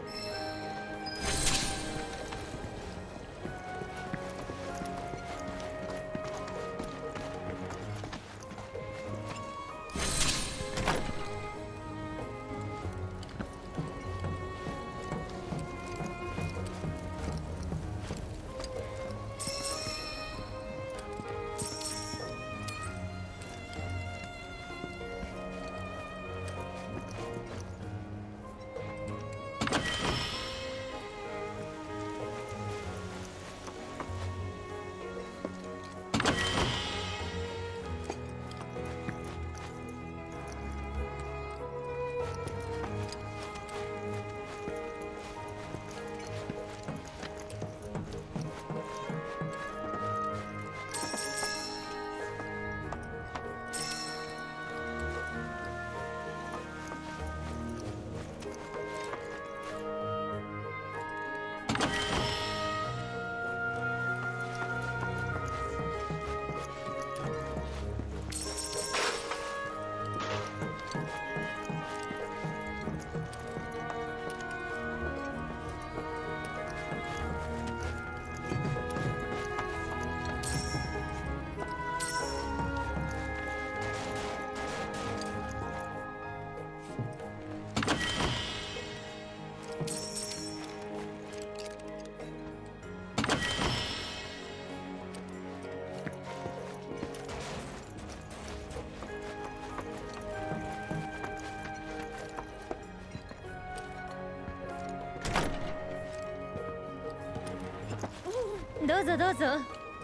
Speaker 4: どうぞどうぞ。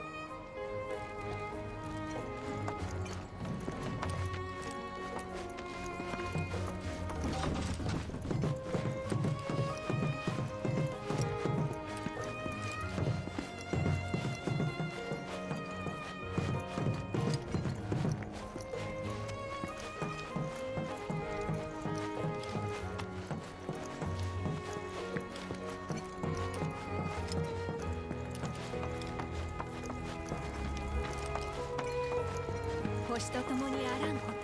Speaker 22: 星と共にあらんことを。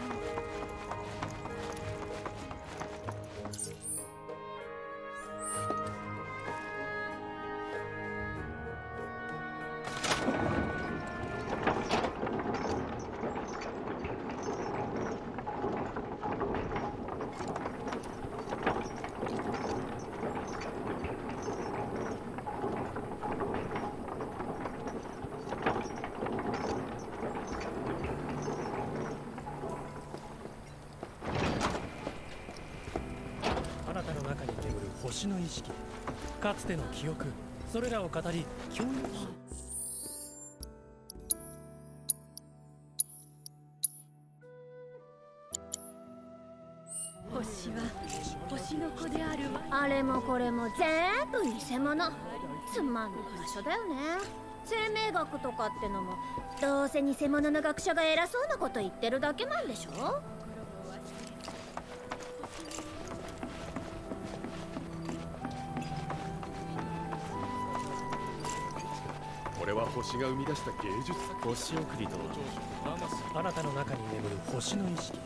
Speaker 9: 星の意識、かつての記憶、それらを語り共有し。
Speaker 22: 星は星の子であるわ。
Speaker 4: あれもこれも全部偽物。つまんない場所だよね。生命学とかってのもどうせ偽物の学者が偉そうなこと言ってるだけなんでしょ。
Speaker 9: これは星が生み出した芸術作。星送りとはあなたの中に眠る星の意識。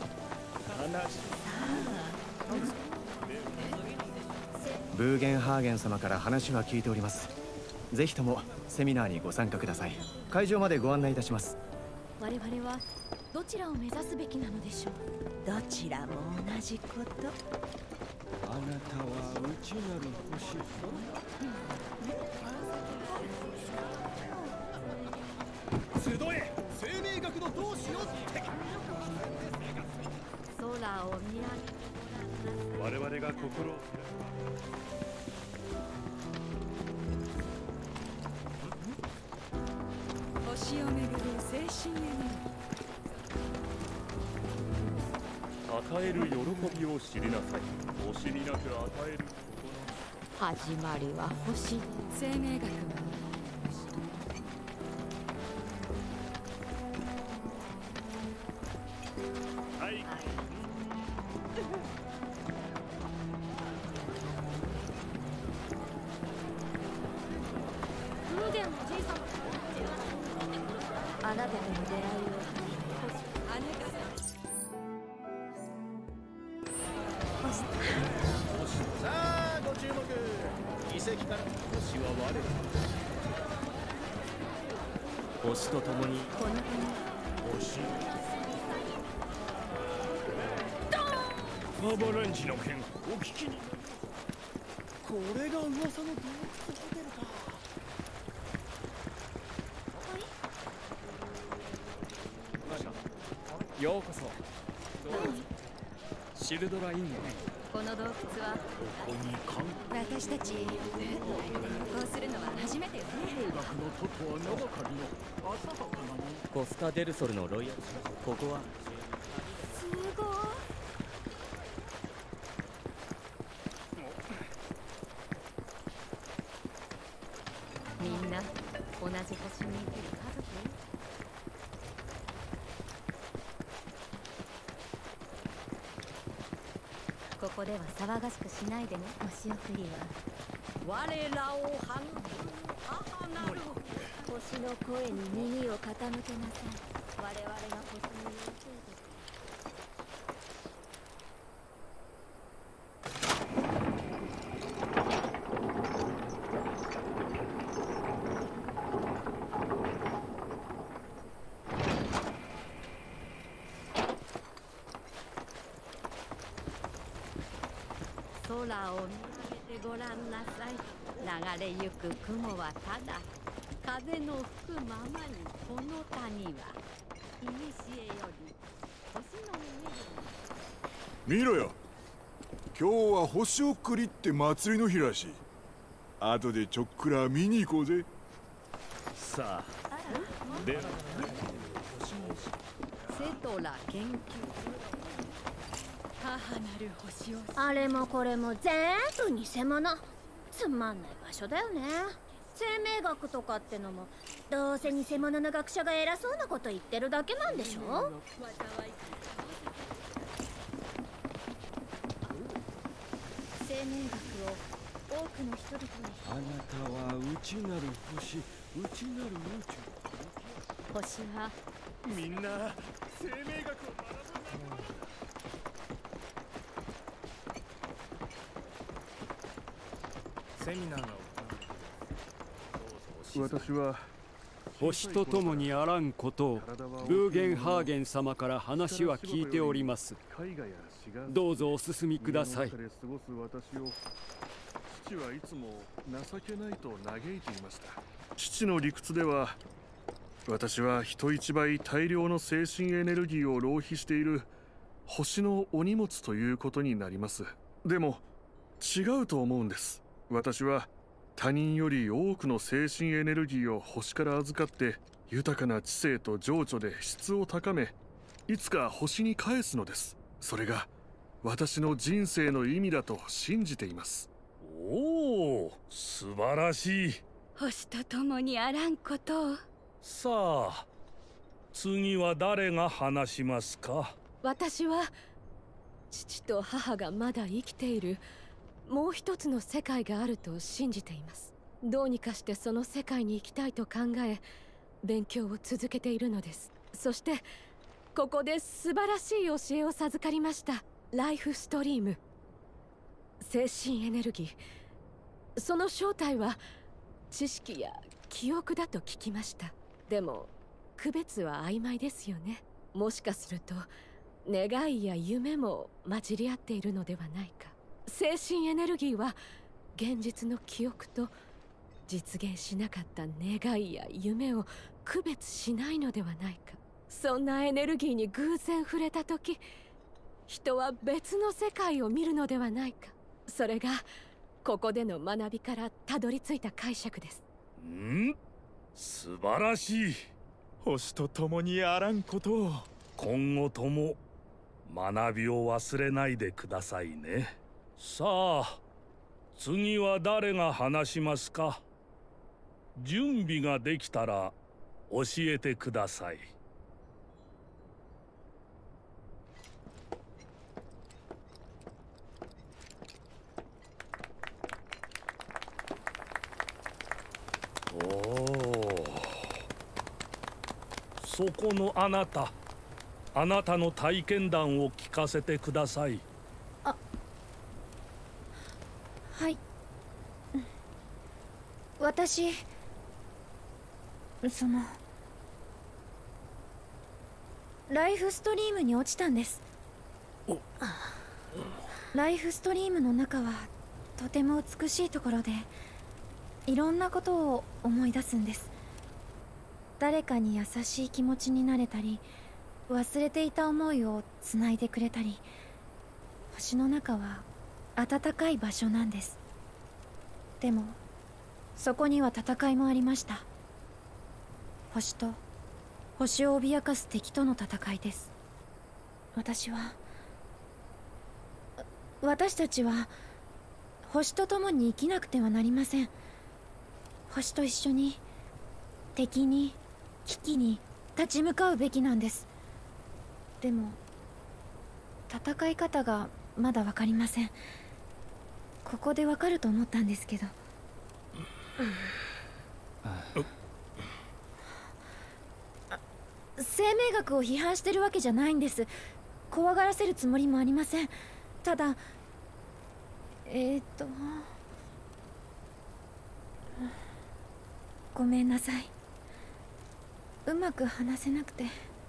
Speaker 13: ブーゲンハーゲン様から話は聞いております。ぜひともセミナーにご参加ください。会場までご案内いたします。
Speaker 22: 我々はどちらを目指すべきなのでしょう。どちらも同じこと。
Speaker 6: あなたは内なる星。
Speaker 8: 集え生命学の同志の敵。
Speaker 22: 空を見上げ、
Speaker 23: 我々が心を
Speaker 16: 星をめぐる精神エネルギ
Speaker 18: ー。与える喜びを知りなさい。星になく与える
Speaker 22: 始まりは星。
Speaker 16: 生命学は
Speaker 22: あなたとの出会いを。
Speaker 6: さあご注目。遺跡から星は我ら。
Speaker 5: 星と共に
Speaker 22: この
Speaker 6: 星。
Speaker 8: アバランチの件お聞きに。
Speaker 6: これが噂の洞窟ホテルか。
Speaker 13: ようこそ。シルドラインへ。
Speaker 22: この洞窟は
Speaker 8: ここに関
Speaker 22: 私たち旅行するのは初めてよね。
Speaker 8: 兵学のトトは名ばかりの浅はかなもの。
Speaker 5: コスタ・デルソルのロイヤル。ここは
Speaker 22: すごい。みんな同じ星に生きる家族。ここでは騒がしくしないでね。星送りは我らを半分母なる星の声に耳を傾けなさい。我々が星に寄せる。空を見上げてごらんなさい。流れゆく雲はただ風の吹くままに。この谷は古より星の上に。
Speaker 3: 見ろよ、今日は星送りって祭りの日らしい。後でちょっくら見に行こうぜ。
Speaker 18: さあでは
Speaker 22: セトラ研究
Speaker 4: 母なる星をあれもこれも全部偽物。つまんない場所だよね。生命学とかってのもどうせ偽物の学者が偉そうなこと言ってるだけなんでしょ。生命学を多くの人々に。
Speaker 6: あなたは内なる星、内なる宇宙。
Speaker 22: 星は
Speaker 18: みんな生命学を学ぶんだ。
Speaker 13: セミナーが
Speaker 15: 私は星と共にあらんことをブーゲンハーゲン様から話は聞いております。どうぞお進みください。
Speaker 3: 父はいつも情けないと嘆いていました。父の理屈では私は人一倍大量の精神エネルギーを浪費している星のお荷物ということになります。でも違うと思うんです。私は他人より多くの精神エネルギーを星から預かって豊かな知性と情緒で質を高め、いつか星に返すのです。それが私の人生の意味だと信じています。
Speaker 18: おお、素晴らしい。
Speaker 22: 星と共にあらんことを。
Speaker 18: さあ次は誰が話しますか。
Speaker 22: 私は父と母がまだ生きているもう一つの世界があると信じています。どうにかしてその世界に行きたいと考え勉強を続けているのです。そしてここで素晴らしい教えを授かりました。ライフストリーム、精神エネルギー。その正体は知識や記憶だと聞きました。でも区別は曖昧ですよね。もしかすると願いや夢も混じり合っているのではないか。精神エネルギーは現実の記憶と実現しなかった願いや夢を区別しないのではないか。そんなエネルギーに偶然触れた時、人は別の世界を見るのではないか。それがここでの学びからたどり着いた解釈です。
Speaker 18: ん？素晴らしい。
Speaker 10: 星と共にあらんことを。
Speaker 18: 今後とも学びを忘れないでくださいね。さあ次は誰が話しますか。準備ができたら教えてください。おお、そこのあなた、あなたの体験談を聞かせてください。
Speaker 4: あ、はい。私、そのライフストリームに落ちたんです。ライフストリームの中はとても美しいところで、いろんなことを思い出すんです。誰かに優しい気持ちになれたり、忘れていた思いをつないでくれたり、星の中は温かい場所なんです。でもそこには戦いもありました。星と星を脅かす敵との戦いです。私は私たちは星と共に生きなくてはなりません。星と一緒に敵に危機に立ち向かうべきなんです。でも戦い方がまだ分かりません。ここで分かると思ったんですけど。生命学を批判してるわけじゃないんです。怖がらせるつもりもありません。ただえーっとごめんなさい。うまく話せなくて。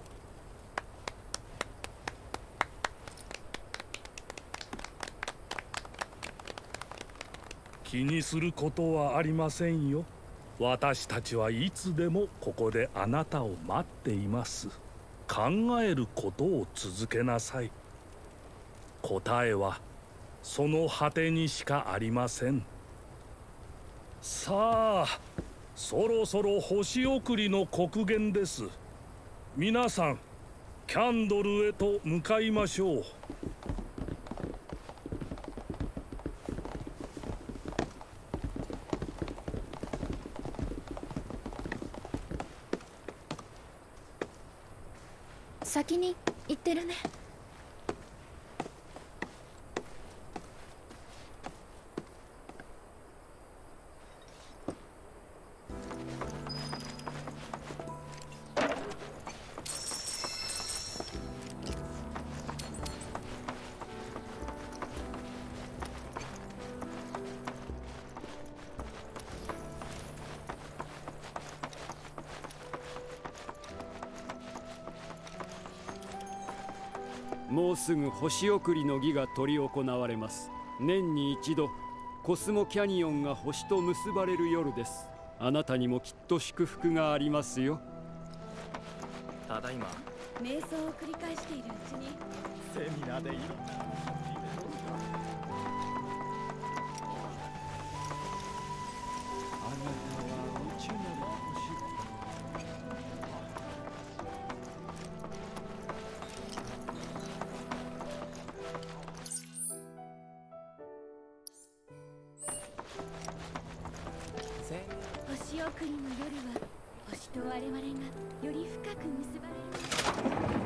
Speaker 18: 気にすることはありませんよ。私たちはいつでもここであなたを待っています。考えることを続けなさい。答えはその果てにしかありません。さあそろそろ星送りの刻限です。皆さんキャンドルへと向かいましょう。
Speaker 4: 先に行ってるね。
Speaker 15: もうすぐ星送りの儀が執り行われます。年に一度コスモキャニオンが星と結ばれる夜です。あなたにもきっと祝福がありますよ。
Speaker 2: ただいま。
Speaker 4: 瞑想を繰り返しているうちに
Speaker 9: セミナーでいろんな
Speaker 4: 星送りの夜は星と我々がより深く結ばれる。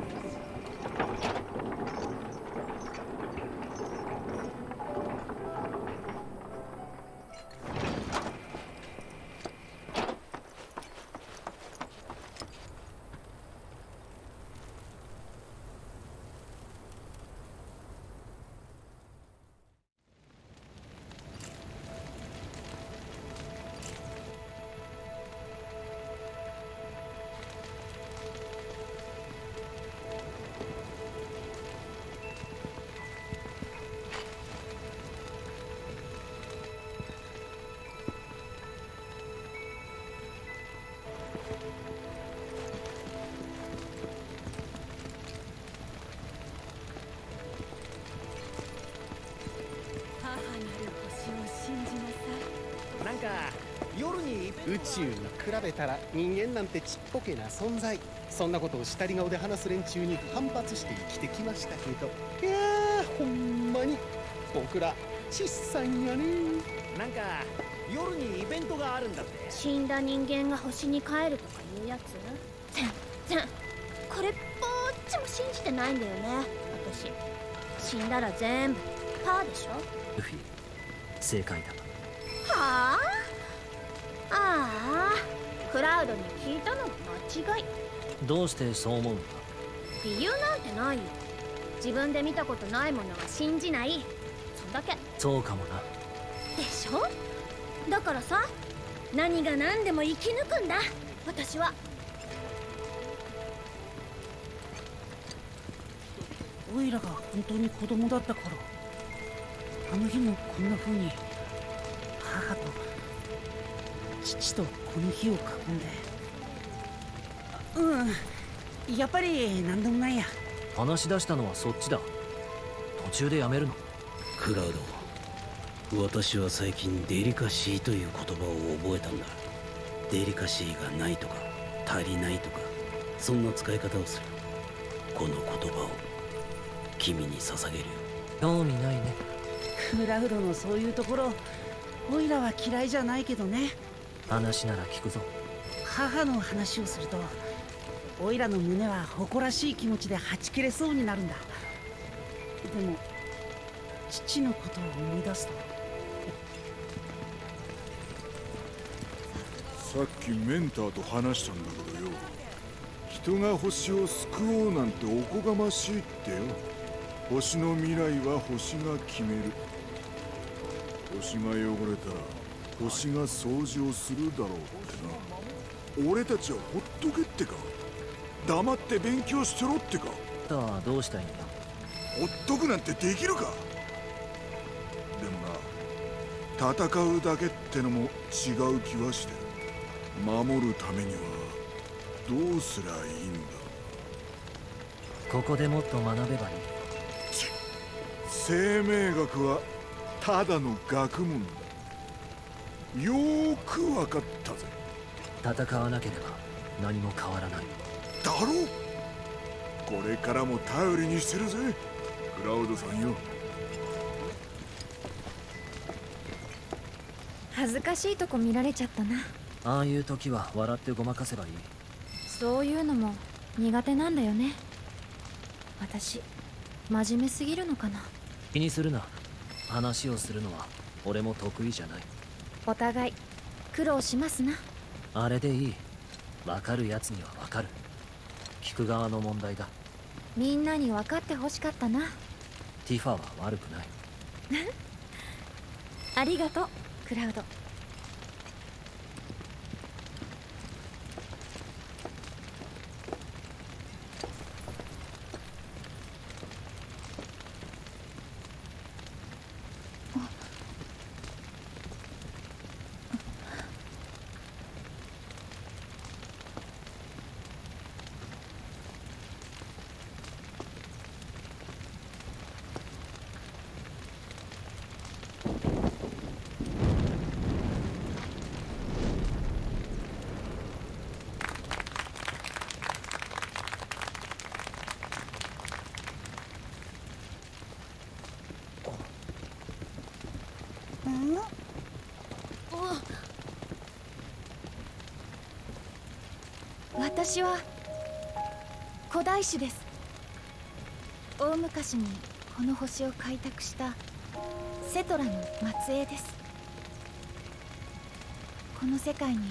Speaker 12: なんか夜に宇宙に比べたら人間なんてちっぽけな存在、そんなことをしたり顔で話す連中に反発して生きてきましたけど、いやーほんまに僕ら小さいんやね。
Speaker 20: なんか夜にイベントがあるんだって。
Speaker 4: 死んだ人間が星に帰るとかいうやつ？全然これっぽっちも信じてないんだよね私。死んだら全部パーでしょ。
Speaker 11: ルフィ、正解だ。
Speaker 4: はあ、ああ、クラウドに聞いたのが間違い。
Speaker 11: どうしてそう思うんだ？
Speaker 4: 理由なんてないよ。自分で見たことないものは信じない、そんだけ。
Speaker 11: そうかもな。
Speaker 4: でしょ。だからさ、何が何でも生き抜くんだ私は。
Speaker 1: オイラが本当に子供だった頃、あの日もこんな風に母と父とこの日を囲んで。うんやっぱり何でもないや。
Speaker 11: 話し出したのはそっちだ。途中でやめるの？
Speaker 5: クラウド、私は最近デリカシーという言葉を覚えたんだ。デリカシーがないとか足りないとか、そんな使い方をする。この言葉を君に捧げるよ。
Speaker 11: 興味ないね。
Speaker 1: クラウドのそういうところオイラは嫌いじゃないけどね。
Speaker 11: 話なら聞くぞ。
Speaker 1: 母の話をするとオイラの胸は誇らしい気持ちではち切れそうになるんだ。でも父のことを思い出すと。
Speaker 3: さっきメンターと話したんだけどよ、人が星を救おうなんておこがましいってよ。星の未来は星が決める。星が汚れたら星が掃除をするだろうってな。俺たちはほっとけってか。黙って勉強してろってか。
Speaker 11: だからどうしたいんだ。
Speaker 3: ほっとくなんてできるか。でもな、戦うだけってのも違う気はしてる。守るためにはどうすりゃいいんだ。
Speaker 11: ここでもっと学べばいい。
Speaker 3: 生命学はただの学問だ。よーく分かったぜ。
Speaker 11: 戦わなければ何も変わらない。
Speaker 3: だろう。これからも頼りにしてるぜ、クラウドさんよ。
Speaker 4: 恥ずかしいとこ見られちゃったな。
Speaker 11: ああいう時は笑ってごまかせばいい。
Speaker 4: そういうのも苦手なんだよね。私真面目すぎるのかな。
Speaker 11: 気にするな。話をするのは俺も得意じゃない。
Speaker 4: お互い苦労しますな。
Speaker 11: あれでいい。分かるやつには分かる。聞く側の問題だ。
Speaker 4: みんなに分かってほしかったな。
Speaker 11: ティファは悪くない。
Speaker 4: ありがとうクラウド。私は古代種です。大昔にこの星を開拓したセトラの末裔です。この世界にもう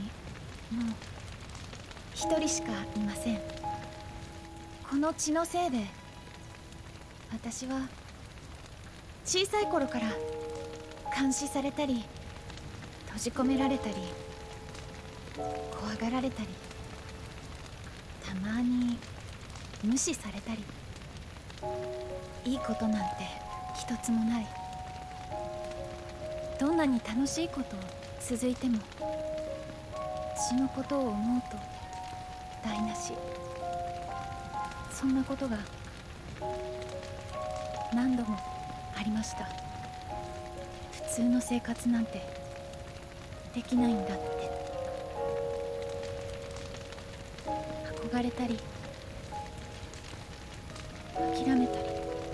Speaker 4: 一人しかいません。この血のせいで私は小さい頃から監視されたり閉じ込められたり怖がられたり、たまに無視されたり、いいことなんて一つもない。どんなに楽しいこと続いても血のことを思うと台無し。そんなことが何度もありました。普通の生活なんてできないんだって。憧れたり諦めたり、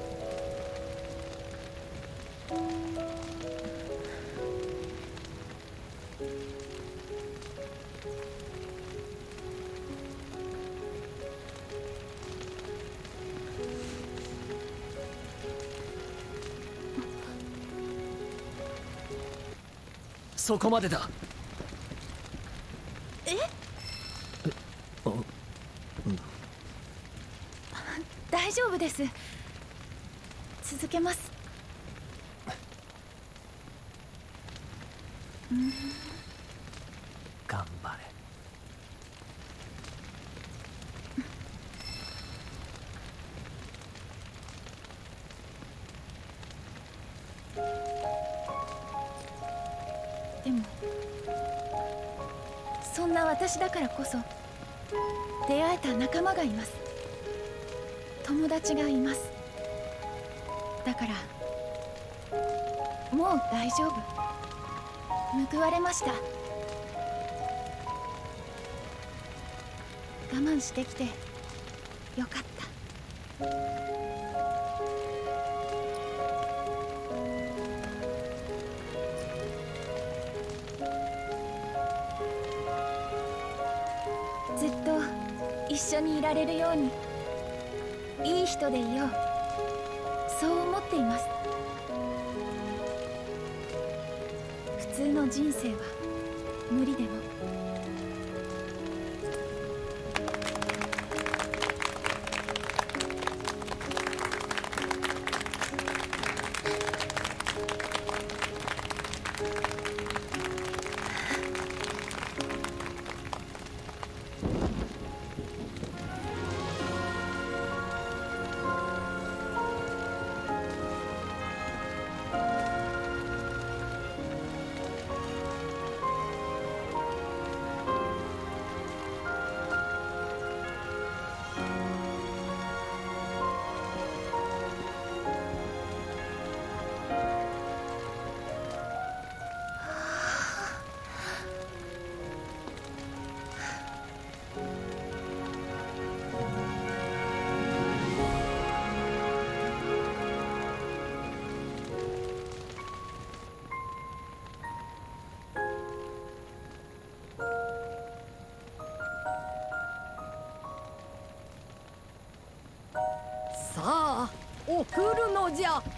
Speaker 11: そこまでだ。
Speaker 4: え？
Speaker 11: あ、
Speaker 4: 大丈夫です。続けます。うん、
Speaker 11: 頑張れ。
Speaker 4: でもそんな私だからこそ出会えた仲間がいます。友達がいます。だからもう大丈夫。報われました。我慢してきてよかった。ずっと一緒にいられるようにいい人でいよう、そう思っています。普通の人生は無理でも
Speaker 16: のじゃ。は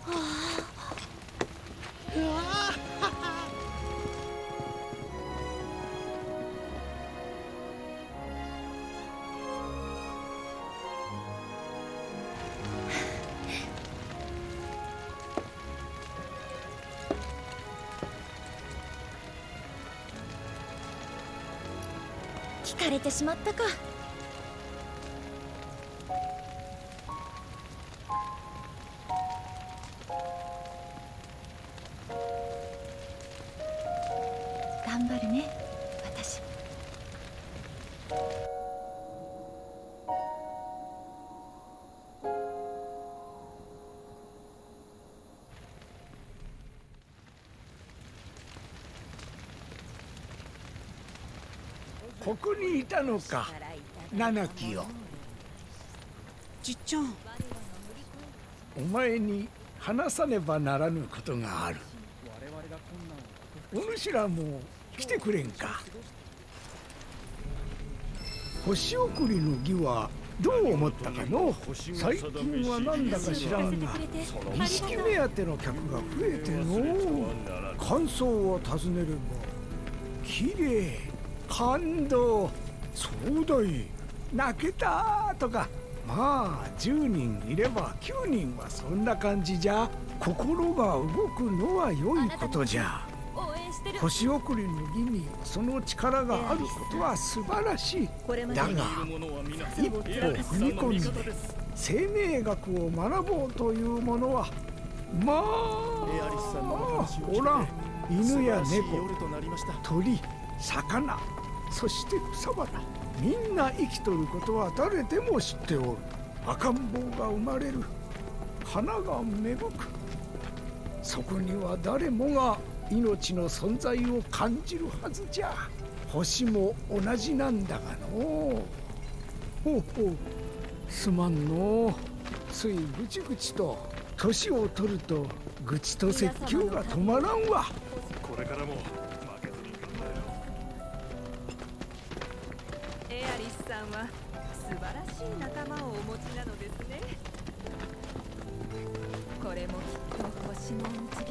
Speaker 20: あ
Speaker 4: 聞かれてしまったか。頑張るね、私。
Speaker 20: ここにいたのか、七木よ。
Speaker 1: じっちゃん、
Speaker 20: お前に話さねばならぬことがある。お主らも来てくれんか。星送りの儀はどう思ったかの。最近はなんだか知らんが、儀式目当ての客が増えての。感想を尋ねれば、綺麗、感動、そうだい、泣けたとか。まあじゅうにんいればきゅうにんはそんな感じじゃ。心が動くのは良いことじゃ。星送りの儀にその力があることは素晴らしい。だが一歩踏み込んで生命学を学ぼうというものはまあおらん。犬や猫、鳥、魚、そして草花、みんな生きとることは誰でも知っておる。赤ん坊が生まれる、花が芽吹く、そこには誰もが命の存在を感じるはずじゃ。星も同じなんだがのう。ほうほう、すまんの。ついぐちぐちと。年を取ると愚痴と説教が止まらんわ。
Speaker 23: これからも負けずに頑張れよ。
Speaker 16: エアリスさんは素晴らしい仲間をお持ちなのですね。これもきっと星の導き